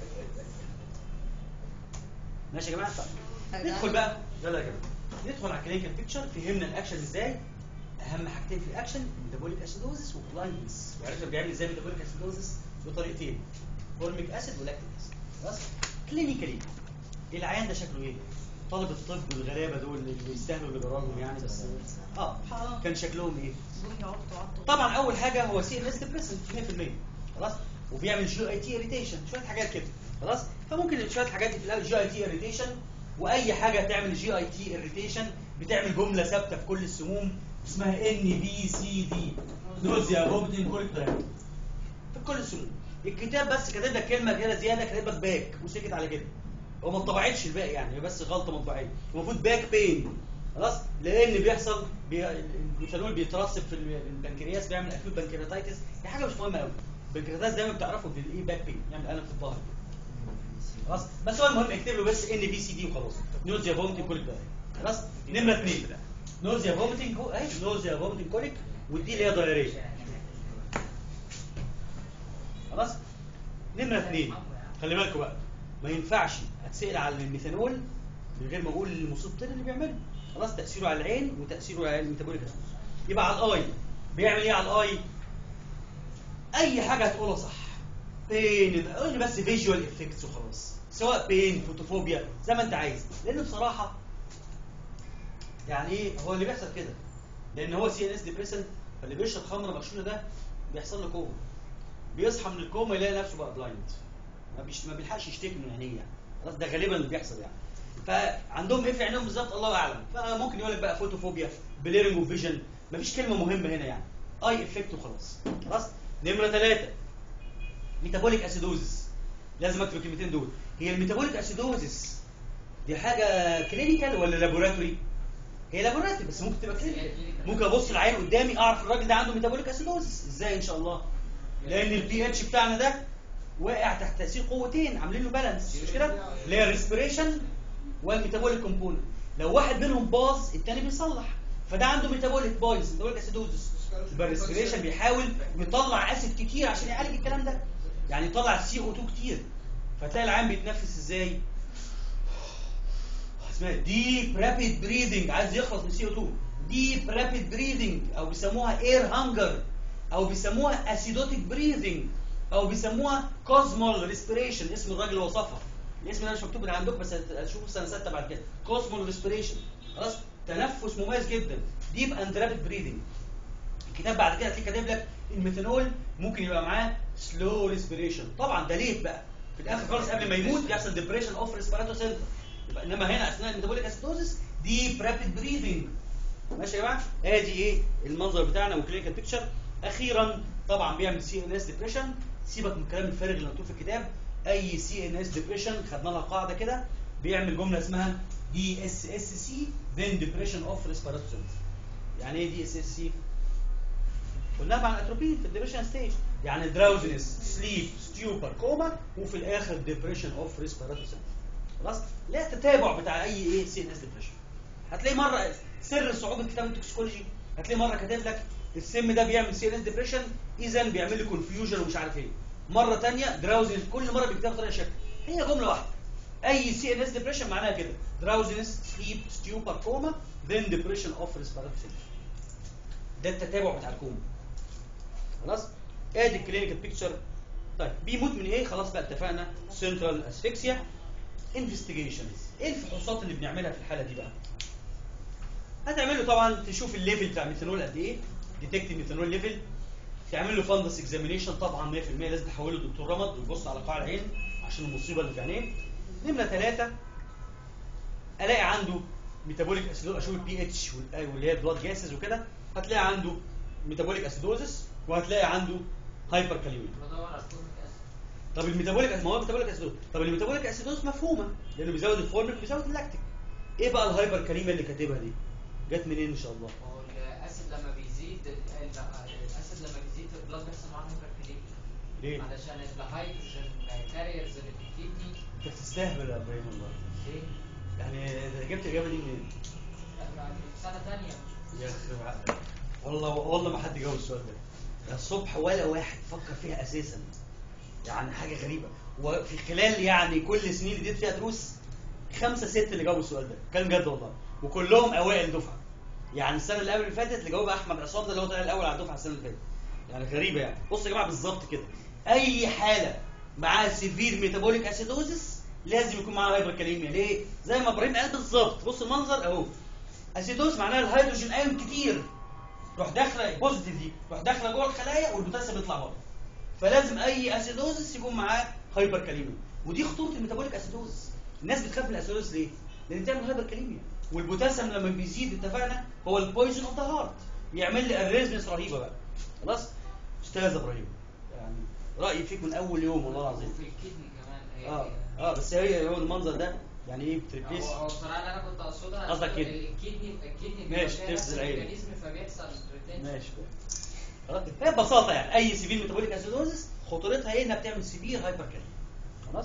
ماشي يا جماعه؟ طيب ندخل بقى يلا يا جماعه ندخل على الكلينيكال بيكتشر. فهمنا الاكشن ازاي، اهم حاجتين في الاكشن ميتابوليك اسيدوزس وبلايندنس، وعرفنا بيعمل ازاي ميتابوليك اسيدوزس بطريقتين، فورميك اسيد ولاكتيك اسيد. خلاص. كلينيكالي العيان ده شكله ايه؟ طالب الطب والغلابه دول اللي يستاهلوا اللي جرالهم يعني، بس اه كان شكلهم ايه؟ طبعا اول حاجه هو سي ان اس ديبريسنت مية في المية. خلاص. وبيعمل جي اي تي اريتيشن، شويه حاجات كده. خلاص. فممكن شويه حاجات في الاول جي اي تي اريتيشن، واي حاجه تعمل جي اي تي اريتيشن بتعمل جمله ثابته في كل السموم اسمها ان بي سي دي، نوزيا فوميتنج كوليك دايريا، في كل السموم. الكتاب بس كاتب لك كلمه كده زياده، كاتب لك باك وسكت على كده، هو ما اتطبعتش الباقي يعني، هي بس غلطه مطبعيه. المفروض باك بين. خلاص. لان بيحصل بي... الجلوتانول بيترسب في البنكرياس بيعمل اكيوت بنكرياتايتس، دي حاجه مش مهمه قوي. البنكرياتايتس زي ما بتعرفوا بالايه باك بين، يعمل الم في الظهر. خلاص. بس هو المهم اكتب له بس ان بي سي دي وخلاص، نوزيا فوميتنج كوليك دايريا. خلاص. نمره اثنين نوزيا فوميتنج اهي، نوزيا فوميتنج كوليك، ودي اللي هي دايريه. خلاص. نمره اثنين، خلي بالكم بقى، ما ينفعش اتسال على الميثانول من غير ما اقول المصيبتين اللي بيعمله. خلاص، تاثيره على العين وتاثيره على الميتابوليك اسيدوز. يبقى على الاي بيعمل ايه؟ على الاي اي حاجه هتقولها صح. بين قول لي بس فيجوال افكتس وخلاص، سواء بين فوتوفوبيا زي ما انت عايز، لان بصراحه يعني ايه هو اللي بيحصل كده، لان هو سي ان اس ديبريسنت، فاللي بيشرب خمر برشلونه ده بيحصل له كوما، بيصحى من الكوما يلاقي نفسه بقى بلايند، ما بيش ما بيلحقش يشتكي من عينيه يعني. خلاص، ده غالبا اللي بيحصل يعني. فعندهم ايه في عينيهم بالظبط الله اعلم، فممكن يقول لك بقى فوتوفوبيا، بليرنج اوف فيجن، مفيش كلمه مهمه هنا يعني، اي افكت وخلاص. خلاص. نمره ثلاثة، ميتابوليك اسيدوزس. لازم اكتب الكلمتين دول. هي الميتابوليك اسيدوزس دي حاجه كلينيكال ولا لابوراتوري؟ هي لابوراتوري بس ممكن تبقى كلينيكال. ممكن ابص العين قدامي اعرف الراجل ده عنده ميتابوليك اسيدوزس ازاي ان شاء الله؟ لان البي اتش بتاعنا ده واقع تحت تاثير قوتين عاملين له بالانس، مش كده؟ اللي هي الريسبيريشن والميتابوليك كومبوننت. لو واحد منهم باظ الثاني بيصلح، فده عنده ميتابوليك بايظ، ميتابوليك اسيدوزس. يبقى الريسبيريشن بيحاول يطلع اسيد كتير عشان يعالج الكلام ده، يعني يطلع سي او اتنين كتير، فتلاقي العين بيتنفس ازاي؟ اسمها ديب رابيد بريذنج، عايز يخلص من سي او اتنين. ديب رابيد بريذنج، او بيسموها اير هانجر، او بيسموها اسيدوتيك بريذنج، او بيسموها كوزمول ريسبيريشن. اسم الراجل اللي وصفها، الاسم ده مش مكتوب عندكم بس هتشوفوا في سنه سته بعد كده. كوزمول ريسبيريشن. خلاص، تنفس مميز جدا، ديب اند رابيد بريذنج. الكتاب بعد كده هتلاقيه كاتب لك الميثانول ممكن يبقى معاه سلو ريسبيريشن. طبعا ده ليه بقى؟ في الاخر خالص قبل ما يموت بيحصل ديبريشن اوف ريسبيراتو سنتر. يبقى انما هنا اثناء الميتابوليك اسيدوزس ديب رابيد بريذنج. ماشي يا جماعه؟ ادي ايه المنظر بتاعنا والكلينيكال بيكتشر. اخيرا طبعا بيعمل سي ان اس ديبريشن. سيبك من الكلام الفارغ اللي مكتوب في الكتاب. اي سي ان اس ديبريشن خدنا لها قاعده كده، بيعمل جمله اسمها دي اس اس سي then depression of respiratory center. يعني ايه دي اس اس سي؟ قلناها مع الاتروبين في الديبريشن ستيج، يعني دراوزنس، سليب، ستيوبر، كوما، وفي الاخر ديبريشن اوف ريسبيراتوري سنتر. خلاص؟ لا تتابع بتاع اي ايه سي ان اس ديبريشن. هتلاقي مره سر صعوبه كتاب التوكسيكولوجي، هتلاقي مره كاتب لك السم ده بيعمل سي ان اس ديبريشن، اذا بيعمل لي كونفيوجن ومش عارف ايه. مره ثانيه دراوزنس، كل مره بيكتبها بطريقه شكل. هي جمله واحده. اي سي ان اس ديبريشن معناها كده، دراوزنس، سليب، ستيوبر، كوما، then depression of respiratory center. ده التتابع بتاع الكوما. خلاص؟ ادي الكلينيكال بيكتشر. طيب بيموت من ايه؟ خلاص بقى اتفقنا. سنترال اسفكسيا. انفستيجيشنز. ايه الفحوصات اللي بنعملها في الحاله دي بقى؟ هتعمل له طبعا تشوف الليفل بتاع الميثانول قد ايه، ديتكت الميثانول ليفل، تعمل له فندس اكزامينيشن طبعا مية في المية لازم تحوله لدكتور رمد ويبص على قاع العين عشان المصيبه اللي في عينيه. نمره ثلاثة، الاقي عنده ميتابوليك اسيدوز، اشوف البي اتش واللي هي البلاد جاسز وكده، هتلاقي عنده ميتابوليك اسيدوزس وهتلاقي عنده هايبر كاليميا. بدور على الفورميك اسيد. طب الميتابوليك ما هو ميتابوليك اسيدوز، طب الميتابوليك اسيدوز مفهومه لانه بيزود الفورميك وبيزود اللاكتيك. ايه بقى الهايبر كاليميا اللي كاتبها دي؟ جت منين ان شاء الله؟ هو الاسيد لما بيزيد الاسيد لما بيزيد في البلاد بيحصل معاه هايبر كاليميا. ليه؟ علشان الهيدروجين كاريرز اللي في الكدني. انت بتستهبل يا ابراهيم والله. ليه؟ يعني ده جبت الاجابه دي منين؟ في سنه ثانيه. يا اخي عقلك. والله والله ما حد جاوب السؤال ده. ده الصبح ولا واحد فكر فيها اساسا. يعني حاجه غريبه، وفي خلال يعني كل سنين اللي اديت فيها دروس خمسه ست اللي جاوبوا السؤال ده، كان جد والله، وكلهم اوائل دفعه. يعني السنه اللي قبل اللي فاتت اللي جاوبها احمد عصام ده اللي هو طلع الاول على الدفعه السنه اللي فاتت. يعني غريبه يعني. بصوا يا جماعه بالظبط كده، اي حاله معاها سيفير ميتابوليك اسيدوزس لازم يكون معاها هايبركاليميا. ليه؟ زي ما ابراهيم قال بالظبط. بص المنظر اهو، اسيدوز معناها الهيدروجين ايون كتير، روح داخله بوزيتيف دي، روح داخله جوه الخلايا والبوتاسيوم بيطلع بره. فلازم اي اسيدوزس يكون معاه هايبركاليميا، ودي خطوره الميتابوليك اسيدوز. الناس بتخاف من الاسيدوز ليه؟ لان بتعمل هايبركاليميا، والبوتاسيوم لما بيزيد اتفقنا هو البويزن اوف ذا هارت، بيعمل لي اريزمس رهيبه بقى. خلاص؟ استاذ ابراهيم يعني رايي فيك من اول يوم والله العظيم. في الكدني كمان هي اه اه بس هي هو المنظر ده يعني ايه بتريبليس. هو هو بصراحه اللي انا كنت اقصدها قصدك كده. الكدني الكدني ماشي، بيبقى فيها تفصل نفس العين. الميكانيزم فبيحصل ريتنشن. ماشي خلاص. هي ببساطه يعني اي سيفير ميتابوليك اسيدوزس خطورتها ايه؟ انها بتعمل سيفير هايبركاليميا. خلاص؟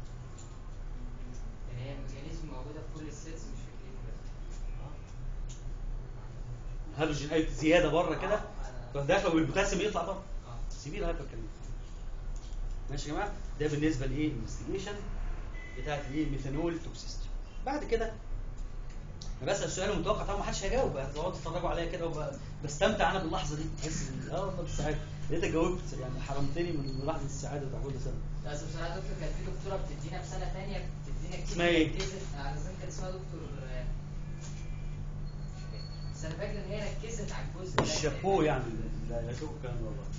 يعني هي الميكانيزم موجوده في كل السيلز مش في الكدني بس. هيدروجين ايون زياده بره كده، آه. تروح داخله والبوتاسيوم يطلع بره. اه سيفير هايبركاليميا. ماشي يا جماعه؟ ده بالنسبه لايه انفستيجيشن بتاعت الايه الميثانول توكسيستي. بعد كده انا بسال السؤال المتوقع طبعا ما حدش هيجاوب، هتقعدوا تتفرجوا عليا كده وبستمتع انا باللحظه دي، بحس ان اه والله بالسعاده، لقيتك جاوبت يعني حرمتني من لحظه السعاده بتاع كل سنه. لا بس بصراحه يا دكتور كانت في دكتوره بتدينا في سنه ثانيه بتدينا كتير اسمها ايه؟ ركزت على زمان كان اسمها دكتور آه، بس انا فاكر ان هي ركزت على الجزء ده. الشابو يعني لا لا شوف الكلام ده والله.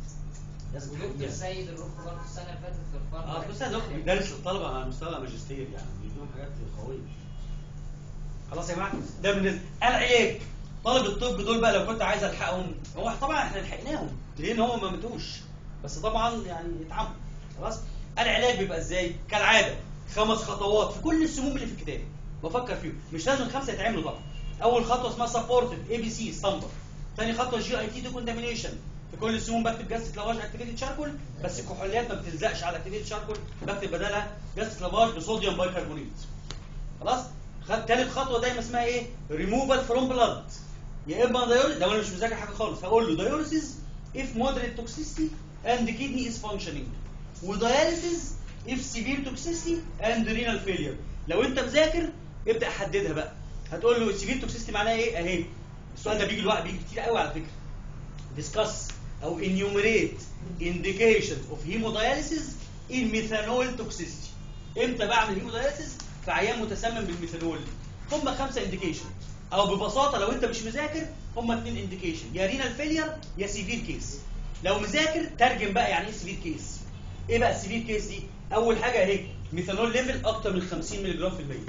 لازم ودكتور تحقيقها. سيد الروح برضه السنه اللي فاتت في الفرق. اه بس ده دكتور بيدرس للطلبه على مستوى ماجستير يعني بيديهم حاجات قويه. خلاص يا جماعه ده بالنسبه العلاج. طالب الطب دول بقى لو كنت عايز الحقهم، هو طبعا احنا لحقناهم لان هم ما ماتوش، بس طبعا يعني اتعبوا. خلاص العلاج بيبقى ازاي؟ كالعاده خمس خطوات في كل السموم اللي في الكتاب بفكر فيهم، مش لازم الخمسه يتعملوا طبعا. اول خطوه اسمها سبورتد اي بي سي ستاندر. ثاني خطوه جي اي تي ديكونتامينيشن، في كل السموم بكتب جاستيك لافاج اكتيفيتد شاركول، بس الكحوليات ما بتلزقش على اكتيفيتد شاركول، بكتب بدلها جاستيك لافاج بصوديوم بايكربونات. خلاص؟ خد ثالث خطوه دايما اسمها ايه؟ ريموفال فروم بلاد. يا اما دايوريز، ده انا مش مذاكر حاجه خالص، هقول له دايوريسيس if moderate toxicity and the kidney is functioning، ودياليسيس if severe toxicity and renal failure. لو انت مذاكر ابدا حددها بقى. هتقول له severe toxicity معناها ايه؟ اهي السؤال ده بيجي الوقت بيجي كتير قوي على فكره. discuss او enumerate indications of hemodialysis in methanol toxicity. امتى بعمل hemodialysis في عيان متسمم بالميثانول؟ هم خمسه انديكيشن، او ببساطه لو انت مش مذاكر هم اثنين انديكيشن، يا رينال فيلير يا سيفير كيس. لو مذاكر ترجم بقى يعني ايه سيفير كيس. ايه بقى السيفير كيس دي؟ اول حاجه اهي ميثانول ليفل اكتر من خمسين مللي جرام في المية.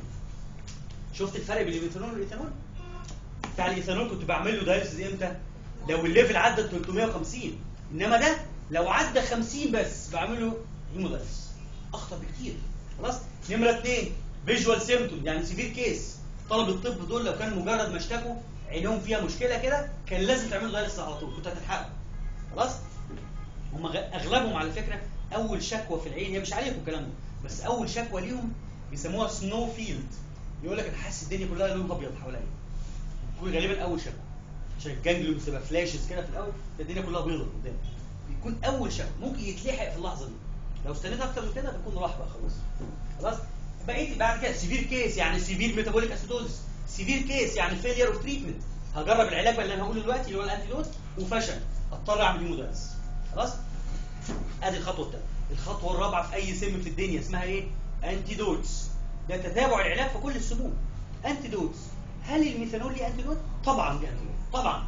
شفت الفرق بين الميثانول والايثانول؟ بتاع الايثانول كنت بعمل له دايلسيس امتى؟ لو الليفل عدى ثلاثمية وخمسين، انما ده لو عدى خمسين بس بعمل له هيمودايلسيس، اخطر بكتير. خلاص؟ نمره اثنين فيجوال سيمبتوم يعني سيفير كيس. طلب الطب دول لو كان مجرد ما اشتكوا عينهم فيها مشكله كده كان لازم تعملوا دايلسيس على طول، كنت هتلحقوا. خلاص؟ هم اغلبهم على فكره اول شكوى في العين، هي مش عليكم الكلام ده، بس اول شكوى ليهم بيسموها سنو فيلد. يقول لك انا حاسس الدنيا كلها لون ابيض حواليا. بيكون غالبا اول شكوى. عشان الجانجليون بتبقى فلاشز كده في الاول، الدنيا كلها بيضاء قدامك. بيكون اول شكوى، ممكن يتلحق في اللحظه دي. لو استنيت اكتر من كده بيكون راح بقى خلاص. خلاص؟ بقيت بعد كده سيفير كيس يعني سيفير ميتابوليك اسيدوزس، سيفير كيس يعني فيلير اوف تريتمنت. هجرب العلاج بقى اللي انا هقوله دلوقتي اللي هو الانتيدوت وفشل، اضطر اعمل هيمودايلسيس. خلاص؟ ادي الخطوه الثالثه. الخطوه الرابعه في اي سم في الدنيا اسمها ايه؟ انتيدوتس. ده تتابع العلاج في كل السموم. انتيدوتس. هل الميثانول ليه انتيدوت؟ طبعا ليه انتيدوت، طبعا.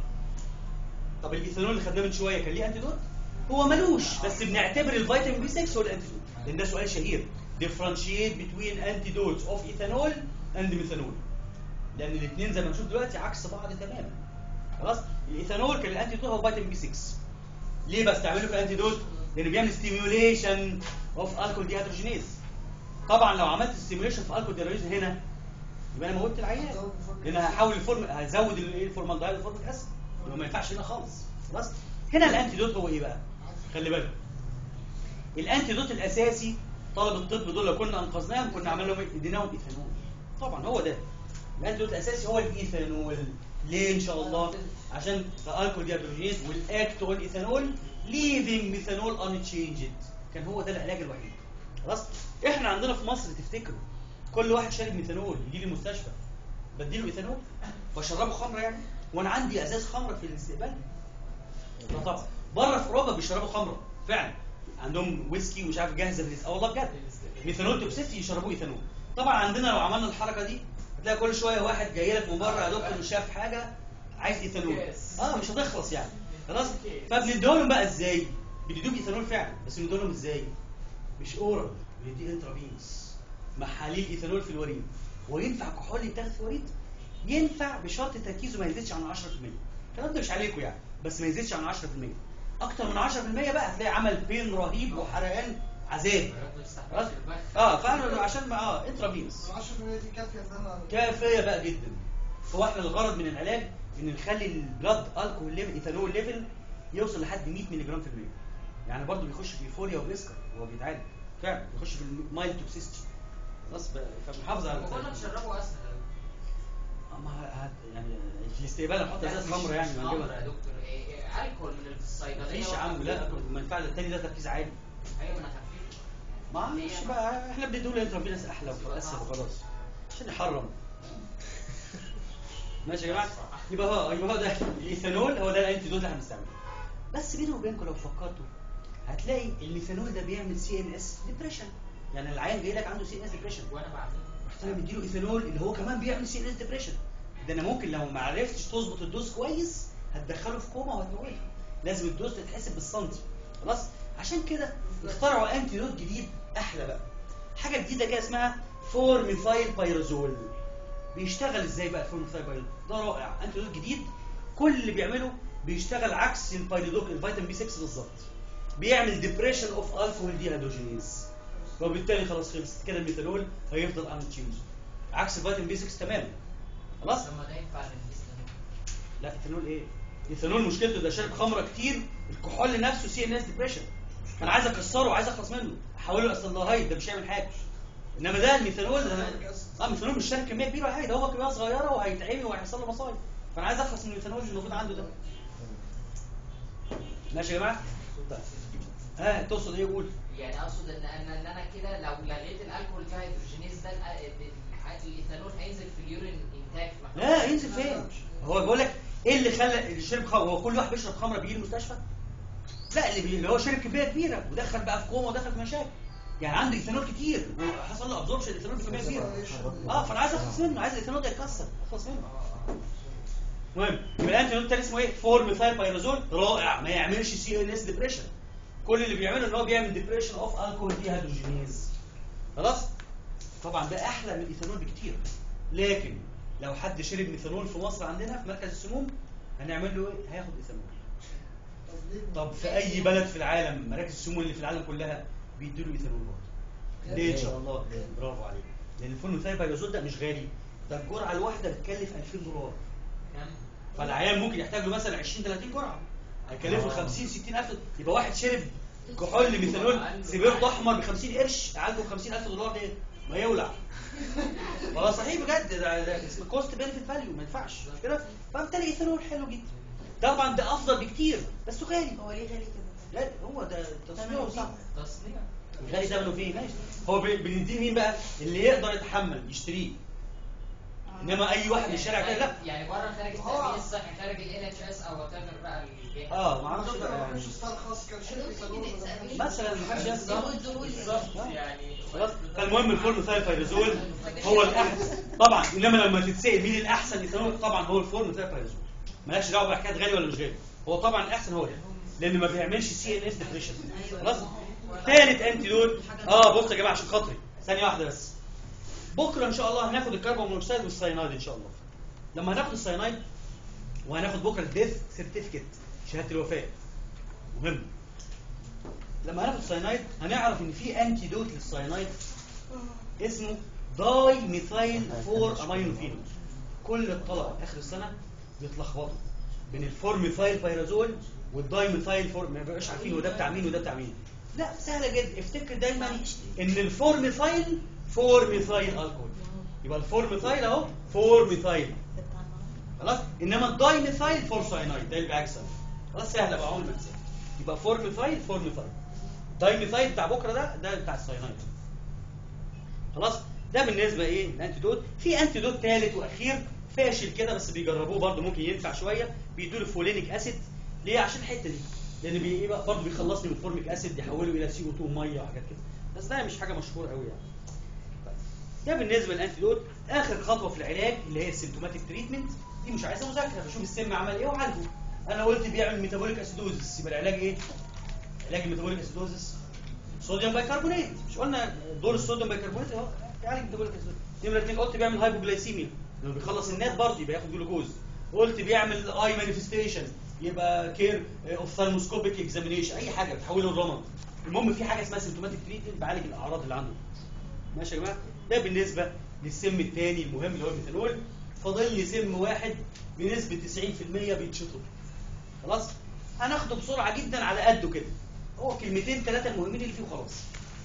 طب الايثانول اللي خدناه من شويه كان ليه انتيدوت؟ هو ملوش، بس بنعتبر الفيتامين بي ستة هو الانتيدوت، لان ده سؤال شهير. differentiate between antidotes of ethanol and methanol. لان الاثنين زي ما نشوف دلوقتي عكس بعض تماما. خلاص؟ الايثانول كان الانتيدوت هو فيتامين بي ستة. ليه بستعمله كانتيدوت؟ لانه بيعمل ستيميوليشن اوف الكول ديهيدروجينيز. طبعا لو عملت ستيميوليشن في الكول ديهيدروجينيز هنا يبقى انا موتت العيان، لان هحول الفورم هزود الفورمالدهيد والفورميك اسيد، يبقى ما ينفعش هنا خالص. خلاص؟ هنا الانتيدوت هو ايه بقى؟ خلي بالك. الانتيدوت الاساسي طلب الطب دول لو كنا انقذناهم كنا عملنا لهم اديناهم ايثانول. طبعا هو ده. الانتيدوت الاساسي هو الايثانول. ليه ان شاء الله؟ عشان الكول ديهيدروجينيز والاكت اون ايثانول leaving methanol unchanged. كان هو ده العلاج الوحيد. خلاص؟ احنا عندنا في مصر تفتكروا كل واحد شارب ميثانول يجي لي المستشفى بديله ايثانول بشربه خمره يعني؟ وانا عندي ازاز خمره في الاستقبال؟ لا طبعا. بره في اوروبا بيشربوا خمره فعلا، عندهم ويسكي ومش عارف جاهزه في اه والله بجد. ميثانول توكسيسيتي يشربوه ايثانول. طبعا عندنا لو عملنا الحركه دي هتلاقي كل شويه واحد جاي لك من بره يا دكتور مش شاف حاجه عايز ايثانول. اه مش هتخلص يعني. خلاص؟ فبنديهم بقى ازاي؟ بنديهم ايثانول فعلا، بس بنديهم ازاي؟ مش اورال، بنديه انترافينوس. محاليل ايثانول في الوريد. وينفع كحول يتاخد في الوريد؟ ينفع بشرط تركيزه ما يزيدش عن عشرة في المية. الكلام ده مش عليكم يعني، بس ما يزيدش عن عشرة في المية. اكتر من عشرة في المية بقى هتلاقي عمل بين رهيب وحرقان عذاب. خلاص؟ اه فعلا عشان ما اه انترافينوس. عشرة في المية دي كافيه ان انا كافيه بقى جدا. هو احنا الغرض من العلاج ان نخلي البلاد الكحول ليفل ايثانول ليفل يوصل لحد مية مللي جرام في المية. يعني برضه بيخش في ايفوريا وبيسكر وهو بيتعالج فعلا، بيخش في المايل توكسيستي. خلاص فبنحافظ على كنا نشربه اسهل. اما هت يعني في الاستقبال نحط ازاز خمره يعني ما خمره يا نجيبها. دكتور ايه الكحول من اللي في الصيدليه مفيش يا عم، لا ما ينفعش. التاني ده تركيز عالي ايوه انا خفيف. معلش بقى احنا بندول انترافينس احلى واسهل وخلاص عشان يحرم. ماشي يا جماعه؟ يبقى هو يبقى هو ده الايثانول، هو ده الانتي دوت اللي احنا بنستعمله. بس بيني وبينكم لو فكرتوا هتلاقي الميثانول ده بيعمل سي ان اس ديبريشن. يعني العيان جاي لك عنده سي ان اس ديبريشن وانا بعمل رحت انا مديله ايثانول اللي هو كمان بيعمل سي ان اس ديبريشن. ده انا ممكن لو ما عرفتش تظبط الدوز كويس هتدخله في كوما وهتموته. لازم الدوز تتحسب بالسنتي. خلاص؟ عشان كده اخترعوا انتي دوت جديد احلى بقى. حاجه جديده كده اسمها فور ميثايل بايرازول. بيشتغل ازاي بقى الفور ميثايل بايرازول؟ ده رائع، انتي دوت جديد كل اللي بيعمله بيشتغل عكس البايريدوك الفيتامين بي ستة بالظبط. بيعمل ديبريشن اوف الكحول ديهيدروجينيز. وبالتالي خلاص خلصت كده الميثانول هيفضل ان تشينج. عكس الفيتامين بي ستة تماما. خلاص؟ لما ده ينفع للإيثانول. لا ايثانول ايه؟ الايثانول مشكلته ده شارب خمره كتير، الكحول نفسه سي ان اس ديبريشن. انا عايز اكسره وعايز اخلص منه، احوله لاستالدهايد، ده مش هيعمل حاجه. انما ده الميثانول ده اه الميثانول مش شارب كميه كبيره ولا حاجه، ده هو كميه صغيره وهيتعبي وهيحصل له مصايب. فانا عايز اخلص من الميثانول اللي موجود عنده ده. ماشي يا جماعه؟ طيب ها آه تقصد ايه؟ قول. يعني اقصد ان ان ان انا كده لو لغيت الالكول ديهيدروجينيز ده ال- الايثانول هينزل في اليورين انتاج. لا ينزل فين؟ هو بيقول لك ايه اللي خلى اللي شرب خمره؟ هو كل واحد بيشرب خمره بيجي المستشفى؟ لا اللي, بي... اللي هو شرب كميه كبيره ودخل بقى في كوما ودخل في مشاكل. يعني عنده ايثانول كتير وحصل له ابزوربشن الايثانول بكميه كبيره. اه فانا عايز اخلص منه، عايز الايثانول ده يتكسر، اخلص منه. المهم يبقى الانتي دوت اسمه ايه؟ فور ميثايل بايرازول. رائع، ما يعملش سي ان اس ديبريشن. كل اللي بيعمله ان هو بيعمل ديبريشن اوف الكحول ديهيدروجينيز. خلاص؟ طبعا ده احلى من الايثانول بكتير. لكن لو حد شرب ميثانول في مصر عندنا في مركز السموم هنعمل له ايه؟ هياخد ايثانول. طب في اي بلد في العالم مراكز السموم اللي في العالم كلها بيدوا له ايثانول برضه. ليه ان شاء الله؟ برافو عليك. لان الفول ميثايل بايرازول ده مش غالي. ده الجرعه الواحده بتكلف ألفين دولار. فالعيان ممكن يحتاج له مثلا عشرين ثلاثين جرعه. هيكلفه خمسين ستين ألف. يبقى واحد شرب كحول ميثانول سبيرتو احمر ب خمسين قرش، عالجه ب خمسين ألف دولار، ده ما يولع. والله صحيح بجد، ده, ده اسمه كوست بينفيت فاليو، ما ينفعش مش كده؟ فبالتالي ايثانول حلو جدا. طبعا ده افضل بكتير بس غالي. هو ليه غالي كده؟ لا هو ده تصنيعه صعب. تصنيع غالي ثمنه فيه ماشي. هو بنديه مين بقى؟ اللي يقدر يتحمل يشتريه. انما اي واحد من الشارع كده لا. يعني بره خارج التامين الصحي، خارج ال اتش اس او وات ايفر بقى اللي اه ما اعرفش بقى يعني. مش استرخص كان شرب ايثانول مثلا ما حدش يسمع. بالظبط يعني. خلاص. فالمهم الفور ميثايل بايرازول هو الاحسن طبعا. انما لما تتسال مين الاحسن ايثانول، طبعا هو الفور ميثايل بايرازول. مالكش دعوه بحكايه غالي ولا مش غالي. هو طبعا الاحسن هو ده لان ما بيعملش سي ان اس ديبريشن. خلاص. ثالث انتي دوت اه بص يا جماعه عشان خاطري ثانيه واحده بس. بكره ان شاء الله هناخد الكربون مونوكسيد والساينايد ان شاء الله. لما هناخد الساينايد وهناخد بكره الديث سيرتيفيكت، شهاده الوفاه مهم. لما هناخد الساينايد هنعرف ان في انتي دوت للساينايد اسمه داي ميثايل فور امينوفينول. كل الطلبه اخر السنه بيتلخبطوا بين الفور ميثايل بايرازول والداي ميثايل فور، ما بيبقاش عارفين وده بتاع مين وده بتاع مين. لا سهله جدا، افتكر دايما ان الفور ميثايل فور ميثايل الكحول. يبقى الفور ميثايل اهو فور ميثايل. خلاص. انما الداي ميثايل فور ساينايد ده اللي بعكس. خلاص سهله بقى عمري ما انساها. يبقى فور ميثايل فور ميثايل. داي ميثايل بتاع بكره ده ده بتاع الساينايد. خلاص. ده بالنسبه ايه الانتيدوت. في انتيدوت ثالث واخير فاشل كده بس بيجربوه برده ممكن ينفع شويه. بيدوا له فولينيك اسيد. ليه؟ عشان الحته دي، لان بي برضه بيخلصني من الفورميك اسيد يحوله الى سي او اتنين ميه وحاجات كده. بس ده مش حاجه مشهوره قوي يعني. ده بالنسبه للانتيدوت. اخر خطوه في العلاج اللي هي السيمتوماتيك تريتمنت، دي مش عايزه مذاكره، بشوف السم عمل ايه وعالجه. انا قلت بيعمل ميتابوليك اسيدوزس، يبقى العلاج ايه؟ علاج الميتابوليك اسيدوزس صوديوم بايكربونات. مش قلنا دور الصوديوم بايكربونات اهو يعالج ميتابوليك اسيدوزس. نمره اثنين قلت بيعمل هايبوجلايسيميا، لما بيخلص النات برضه يبقى ياخد جلوكوز. قلت بيعمل اي مانيفستيشن، يبقى كير اوفثالموسكوبيك اكزامينيشن، اي حاجه بتحوله للرمد. المهم في حاجه اسمها سيمتوماتيك تريتمنت بعالج الاعراض اللي عنده. ماشي يا جماعه؟ ده بالنسبه للسم الثاني المهم اللي هو الميثانول. فاضل لي سم واحد بنسبه تسعين في المية بيتشطب. خلاص؟ هناخده بسرعه جدا على قده كده. هو كلمتين ثلاثه المهمين اللي فيه وخلاص.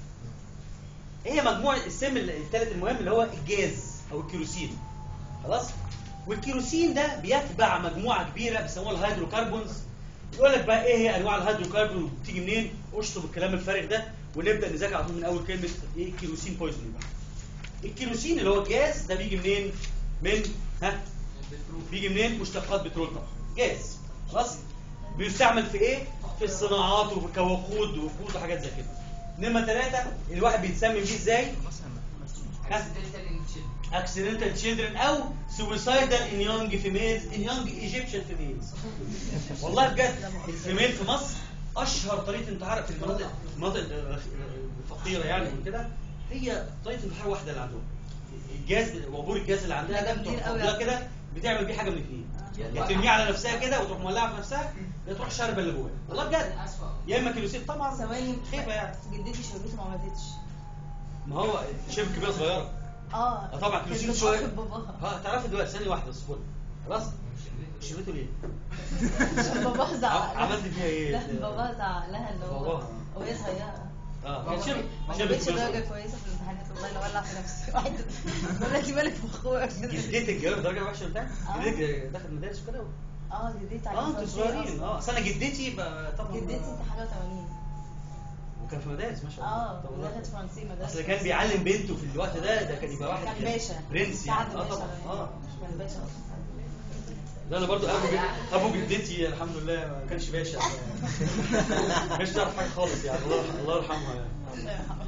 هي مجموعه السم الثالث المهم اللي هو الجاز او الكيروسين. خلاص؟ والكيروسين ده بيتبع مجموعه كبيره بيسموها الهيدروكربونز. يقول لك بقى ايه هي انواع الهيدروكربون وبتيجي منين؟ اشطب الكلام الفارغ ده ونبدا نذاكر على طول من اول كلمه ايه كيروسين بويزنينج. الكيروسين اللي هو الجاز ده بيجي منين؟ من ها بيجي منين؟ مشتقات بترول طبعا، جاز خلاص. بيستعمل في ايه؟ في الصناعات وفي كوقود وفود وحاجات زي كده. نمرة ثلاثة الواحد بيتسمم بيه ازاي؟ اكسيدنتال تشيلدرن او سويسايدال ان يونج فيميلز ان يونج ايجيبشن فيميلز. والله بجد الفيميل في مصر اشهر طريقه انتحار في المناطق المناطق الفقيره يعني وكده، هي طريقه انتحار واحده اللي عندهم. الجاز وبور الجاز اللي عندها ده بتروح كده بتعمل بيه حاجه من اثنين، يا ترميه على نفسها كده وتروح مولعه في نفسها، يا تروح شاربه اللي جواها. والله بجد يا اما كيلوسين طبعا ثواني خيبه يعني. جدتي شربته ما ماتتش. ما هو شبه كبيره صغيره. اه اه طبعا كيلوسين كانت شويه. بتعاقب باباها. اه تعرفي دلوقتي ثانيه واحده اصبري خلاص. شربته ليه؟ باباها زعق لها. عملت فيها ايه؟ لا باباها زعق لها ان هو باباها. وهي صغيره. اه هي شربت ما شربت جابتش كبيرة درجه صغيرة. كويسه في الامتحانات والله لو ولع في نفسي واحد بقول لك مالك مخوف. جدتك جابت درجه وحشه بتاعك؟ آه. جدتك دخلت مدارس وكده؟ اه جدتي على اه انتوا الفرنسية صغيرين. أصلاً. اه اصل انا جدتي بقى طبعا جدتي انت حاجه وثمانين. وكان في مدارس ما شاء الله. اه طب والله. دخلت فرنسي مدرسه. اصل كان بيعلم بنته في الوقت ده ده كان يبقى واحد كان باشا برنس يعني. سعد اه باشا. طبعا اه كان باشا اصلا. لا انا برضو ابو جد... ابو جدتي الحمد لله ما كانش باشا ما كانش تعرف حاجه خالص يعني. الله الله يرحمها يعني. الله يرحمه.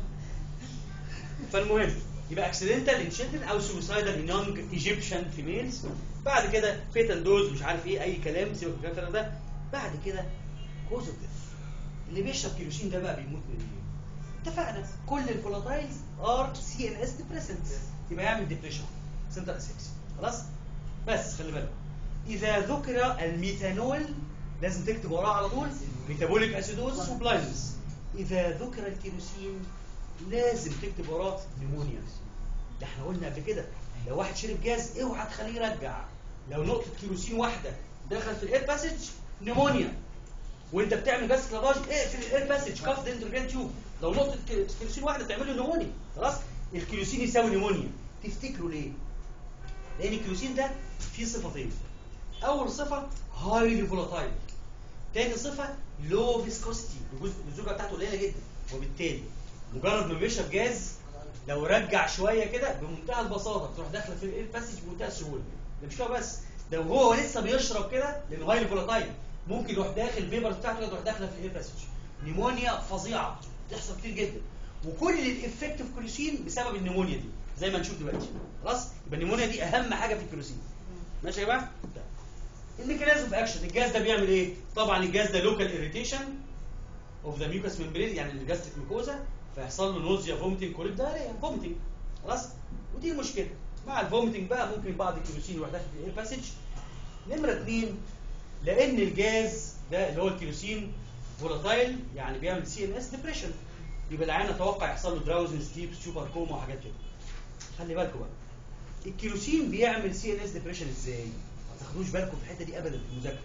فالمهم يبقى اكسيدنتال ان تشيلدرن او سويسايدال ان يونج ايجيبشن فيميلز. بعد كده فيتال دوز مش عارف ايه اي كلام سيبك من الكلام ده. بعد كده كوز اوف ديث. اللي بيشرب كيروسين ده بقى بيموت من ايه؟ اتفقنا كل الفولاتايلز ار سي ان اس ديبريسنتس يبقى يعمل ديبريشن سنتر اسكس خلاص. بس خلي بالك اذا ذكر الميثانول لازم تكتب وراه على طول ميتابوليك اسيدوز وبلايندنس. اذا ذكر الكيروسين لازم تكتب وراه نيمونيا. ده احنا قلنا قبل كده لو واحد شرب جاز اوعى تخليه يرجع. لو نقطه كيروسين واحده دخل في الاير باسج نيمونيا. وانت بتعمل جاز كلافاج اقفل الاير باسج كاف دندروجين تيوب. لو نقطه كيروسين واحده تعمل له نيمونيا خلاص. الكيروسين يساوي نيمونيا. تفتكروا ليه؟ لان الكيروسين ده فيه صفتين. اول صفه هايلي فولاتايل. تاني صفه لو فيسكوستي الزوجه بتاعته قليله جدا، وبالتالي مجرد ما بيشرب جاز لو رجع شويه كده بمنتهى البساطه تروح داخله في الاير باسج بمنتهى السهوله. ده مش كده بس، ده وهو لسه بيشرب كده لانه هايلي فولاتايل ممكن يروح داخل الفيبر بتاعته تروح داخله في الاير باسج. نيمونيا فظيعه بتحصل كتير جدا. وكل الافكت في الكيروسين بسبب النيمونيا دي زي ما نشوف دلوقتي خلاص. يبقى النيمونيا دي اهم حاجه في الكيروسين. ماشي يا جماعه؟ الميكانيزم اوف اكشن. الجاز ده بيعمل ايه؟ طبعا الجاز ده لوكال اريتيشن اوف ذا ميوكس ممبرين يعني الجاستريك ميكوزا، فيحصل له نوزيا فوميتنج كوليك دايريا فوميتنج خلاص. ودي المشكله مع الفوميتنج بقى ممكن بعض الكيروسين يروح داخل في الاير باسج. نمره اثنين لان الجاز ده اللي هو الكيروسين فولاتايل يعني بيعمل سي ان اس ديبريشن، يبقى العيان اتوقع يحصل له دراوزن ستيب سوبر كوما وحاجات كده. خلي بالكم بقى الكيروسين بيعمل سي ان اس ديبريشن ازاي؟ ما تاخدوش بالكم في الحته دي ابدا في المذاكره.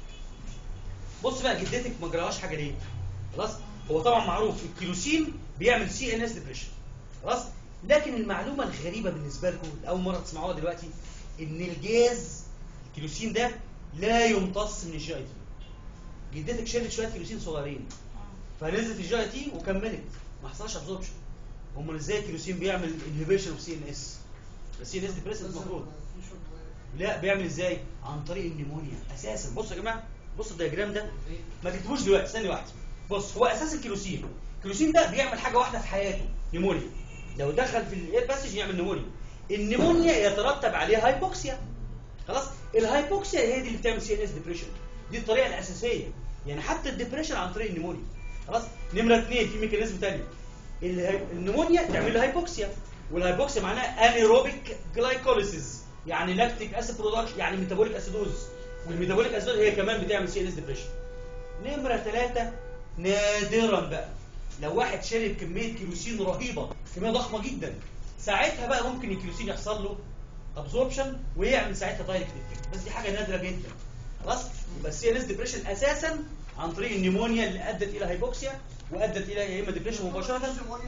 بص بقى جدتك ما جراهاش حاجه ليه؟ خلاص. هو طبعا معروف الكيروسين بيعمل سي ان اس ديبريشن خلاص. لكن المعلومه الغريبه بالنسبه لكم اول مره تسمعوها دلوقتي ان الجاز الكيروسين ده لا يمتص من الجي اي تي. جدتك شالت شويه كيروسين صغيرين فنزلت الجي اي تي وكملت ما حصلش ابزوربشن. امال ازاي الكيروسين بيعمل انهبيشن اوف سي ان اس؟ السي ان اس ديبريسنت المفروض لا بيعمل ازاي؟ عن طريق النيمونيا اساسا. بصوا يا جماعه بصوا الدياجرام ده ما تكتبوش دلوقتي ثانيه واحده. بص هو اساس الكيروسين الكيروسين ده بيعمل حاجه واحده في حياته نيمونيا. لو دخل في الاير باسج يعمل نيمونيا. النيمونيا يترتب عليها هايبوكسيا خلاص. الهايبوكسيا هي دي اللي بتعمل سي ان اس ديبريشن. دي الطريقه الاساسيه يعني حتى الديبريشن عن طريق النيمونيا خلاص. نمره اثنين في ميكانيزم ثاني النيمونيا تعمل له هايبوكسيا، والهايبوكسيا معناها انيروبيك جلايكوليسيس يعني لاكتيك اسيد برودكشن يعني ميتابوليك اسيدوز، والميتابوليك اسيدوز هي كمان بتعمل سي ان اس ديبريشن. نمره ثلاثة نادرا بقى لو واحد شرب كميه كيروسين رهيبه كميه ضخمه جدا ساعتها بقى ممكن الكيروسين يحصل له ابزوربشن ويعمل ساعتها دايركت افكت، بس دي حاجه نادره جدا خلاص. يبقى السي ان اس ديبريشن اساسا عن طريق النيمونيا اللي ادت الى هايبوكسيا وادت الى يا اما ديبريشن مباشره.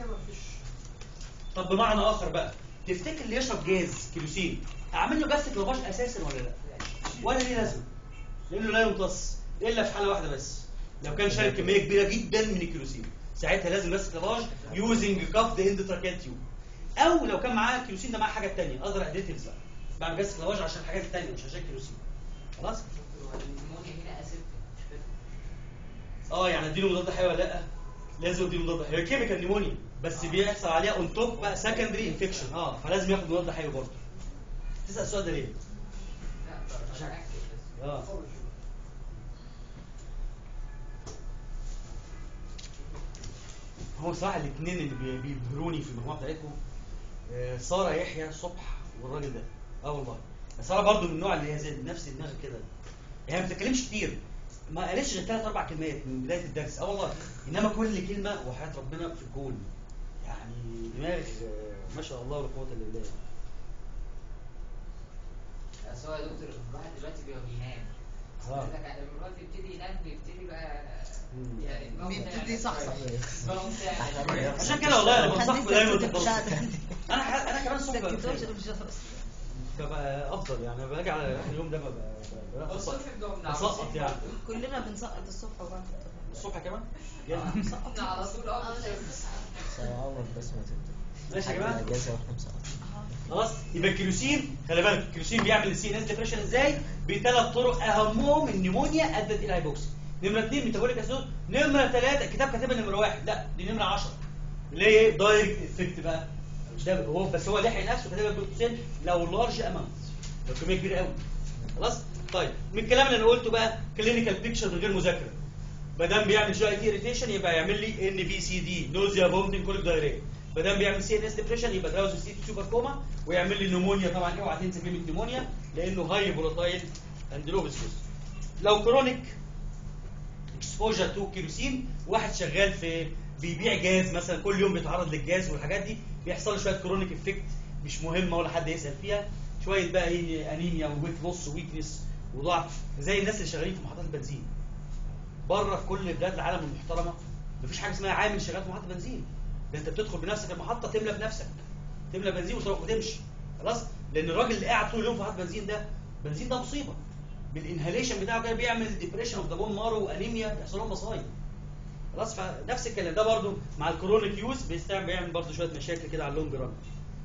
طب بمعنى اخر بقى تفتكر اللي يشرب جاز كيروسين اعمل له جاستريك لافاج اساسا ولا لا؟ ولا ليه لازمه؟ لانه لا يمتص الا في حاله واحده بس لو كان شارب كميه كبيره جدا من الكيروسين ساعتها لازم جاستريك لافاج يوزنج كافد اند تراكيال تيوب، او لو كان معاه كيروسين ده معاه حاجه ثانيه اذر اديتيفز بقى بعمل جاستريك لافاج عشان الحاجات الثانيه مش عشان كيروسين. خلاص؟ النمونيا هنا اسيبتك مش فاكر. اه يعني اديله مضاد حيوي ولا لا؟ لازم اديله مضاد حيوي، هي كيميكال نيمونيا بس بيحصل عليها اون توب بقى سكندري انفكشن، اه فلازم ياخد مضاد حيوي برضه. تسال السؤال ده ليه؟ لا عشان اكتب بس. اه هو صراحه الاثنين اللي بي- بيبهروني في المجموعه بتاعتكم آه، ساره يحيى صبح والراجل ده، اه والله. ساره برضو من النوع اللي هي زي نفس دماغك كده، يعني ما بتتكلمش كتير، ما قالتش غير ثلاث اربع كلمات من بدايه الدرس، اه والله، انما كل كلمه وحياه ربنا في الجول، يعني دماغ آه، ما شاء الله ولا قوه الا بالله. بس هو يا دكتور الواحد دلوقتي بيبقى بينام. اه لك لما الواحد بيبتدي ينام بيبتدي بقى مم. يعني دماغه بيبتدي تعمل. يصحصح. دماغه تعمل. عشان كده والله انا بنصحكم حديث دايما الكتب تخلصوا. بتاعتك. انا ح- انا كمان الصبح ببقى تكتبش بخير. مش هتخلص. فبقى افضل يعني، باجي على اخر اليوم ده ببقى ببقى الصبح بسقط بنبقى بسقط يعني. كلنا بنسقط الصبح وبعد الصبح كمان؟ احنا على طول اه اه في لا الشمس. عمر بس ما تبدا. ماشي يا جماعه؟ اجازه واحنا مسقطين. خلاص يبقى الكيروسين خلي بالك الكيروسين بيعمل السي ان اس ديبريشن ازاي؟ بثلاث طرق اهمهم النيمونيا ادت الى هايبوكسيا. نمره اثنين ميتابوليك اسيدوز، نمره ثلاثه الكتاب كاتبها نمره واحد، لا دي نمره عشرة. ليه دايركت افكت بقى؟ مش ده هو بس هو لحق نفسه كاتبها بالقوسين لو لارج اماونت، لو كميه كبيره قوي. خلاص؟ طيب من الكلام اللي انا قلته بقى كلينيكال بيكتشر من غير مذاكره. ما دام بيعمل جي اي تي اريتيشن يبقى يعمل لي ان بي سي دي نوزيا فومتنج كوليك دايريا. ما دام بيعمل سي ان اس ديبريشن يبقى دراوز ستيت سوبر كوما، ويعمل لي نمونيا طبعا اوعى تنسى كلمه نمونيا لانه هاي فولاتايل اند لو فيسكوس. لو كرونيك اكسبوجر تو كيروسين، واحد شغال في بيبيع جاز مثلا كل يوم بيتعرض للجاز والحاجات دي بيحصل له شويه كرونيك افكت مش مهمه ولا حد يسال فيها، شويه بقى ايه انيميا وويت لوس وويكنس وضعف زي الناس اللي شغالين في محطات البنزين. بره في كل بلاد العالم المحترمه مفيش حاجه اسمها عامل شغال في محطه بنزين، ده انت بتدخل بنفسك المحطه تملى بنفسك، تملى بنزين وتروح وتمشي خلاص، لان الراجل اللي قاعد طول اليوم في محطه بنزين ده بنزين ده مصيبه، بالانهاليشن بتاعه كده بيعمل ديبريشن اوف ذا بون مارو وانيميا بيحصل لهم مصايب خلاص. فنفس الكلام ده برضو مع الكرونيك يوز بيستعمل بيعمل برضو شويه مشاكل كده على اللونج ران.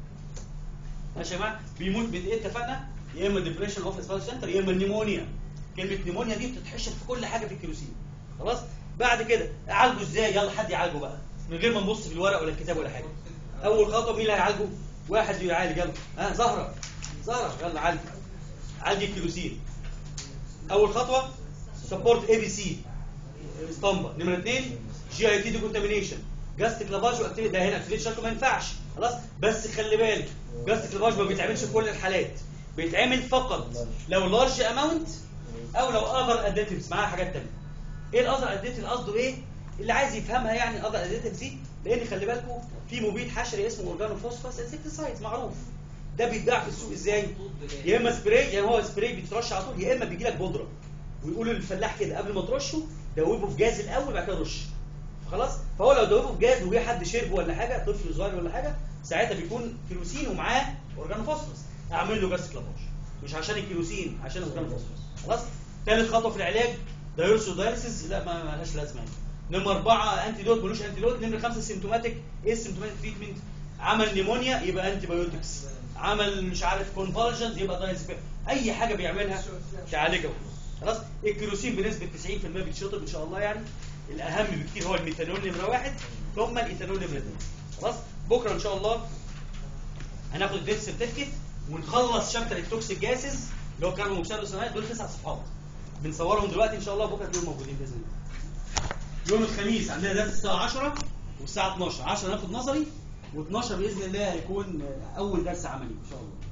ماشي يا جماعه؟ بيموت من ايه اتفقنا؟ يا اما ديبريشن اوف سبايس سنتر يا اما نيمونيا. كلمه نيمونيا دي بتتحشر في كل حاجه في الكيروسين خلاص. بعد كده اعالجه ازاي؟ يلا حد يعالجه بقى من غير ما نبص في الورق ولا الكتاب ولا حاجه. اول خطوه مين اللي هيعالجه؟ واحد يعالج يلا ها زهره زهره يلا عالج عالج الكيروسين. اول خطوه سبورت اي بي سي اسطمبه. نمره اثنين جي اي تي ديكونتامينيشن، جاستيك لافاج واكتيفيت. ده هنا اكتيفيت شكله ما ينفعش خلاص، بس خلي بالك جاستيك لافاج ما بيتعملش في كل الحالات، بيتعمل فقط لو لارج اماونت او لو اذر اديتيفز معاها حاجات ثانيه. ايه الاذر اديتيف قصده ايه؟ اللي عايز يفهمها يعني اذر اديتيفز دي، لان خلي بالكم في مبيد حشري اسمه اورجانو فوسفاس انسكتيسايد معروف، ده بيتباع في السوق ازاي؟ يا اما سبراي يعني هو سبراي بيترش على طول، يا اما بيجي لك بودره ويقولوا للفلاح كده قبل ما ترشه دوبه في جاز الاول بعد كده رش خلاص. فهو لو دوبه في جاز وجه حد شربه ولا حاجه طفل صغير ولا حاجه ساعتها بيكون كيروسين ومعاه اورجانو فوسفاس، اعمل له جاستيك لافاج مش عشان الكيروسين عشان الاورجانو فوسفاس خلاص. ثالث خطوه في العلاج دايورسو دايلسيس، لا ما ما لهاش لازمه. نمره اربعه انتي دوت ملوش انتي دوت. نمره خمسه سيمتوماتيك. ايه السيمتوماتيك تريتمنت؟ عمل نيمونيا يبقى انتي بايوتكس، عمل مش عارف كونفالجنز يبقى دايزبير، اي حاجه بيعملها تعالجها خلاص. الكيروسين بنسبه تسعين في المية بيتشطب ان شاء الله يعني. الاهم بكتير هو الميثانول نمره واحد ثم الايثانول نمره اثنين خلاص. بكره ان شاء الله هناخد الديث سيرتيفيكت ونخلص شابتر التوكسيك جاسز اللي هو كانوا مكسر صناعي، دول تسع صفحات بنصورهم دلوقتي ان شاء الله، بكره تلاقيهم موجودين باذن الله. يوم الخميس عندنا درس الساعه عشرة والساعه اتناشر، عشرة ناخد نظري و12 باذن الله هيكون اول درس عملي ان شاء الله.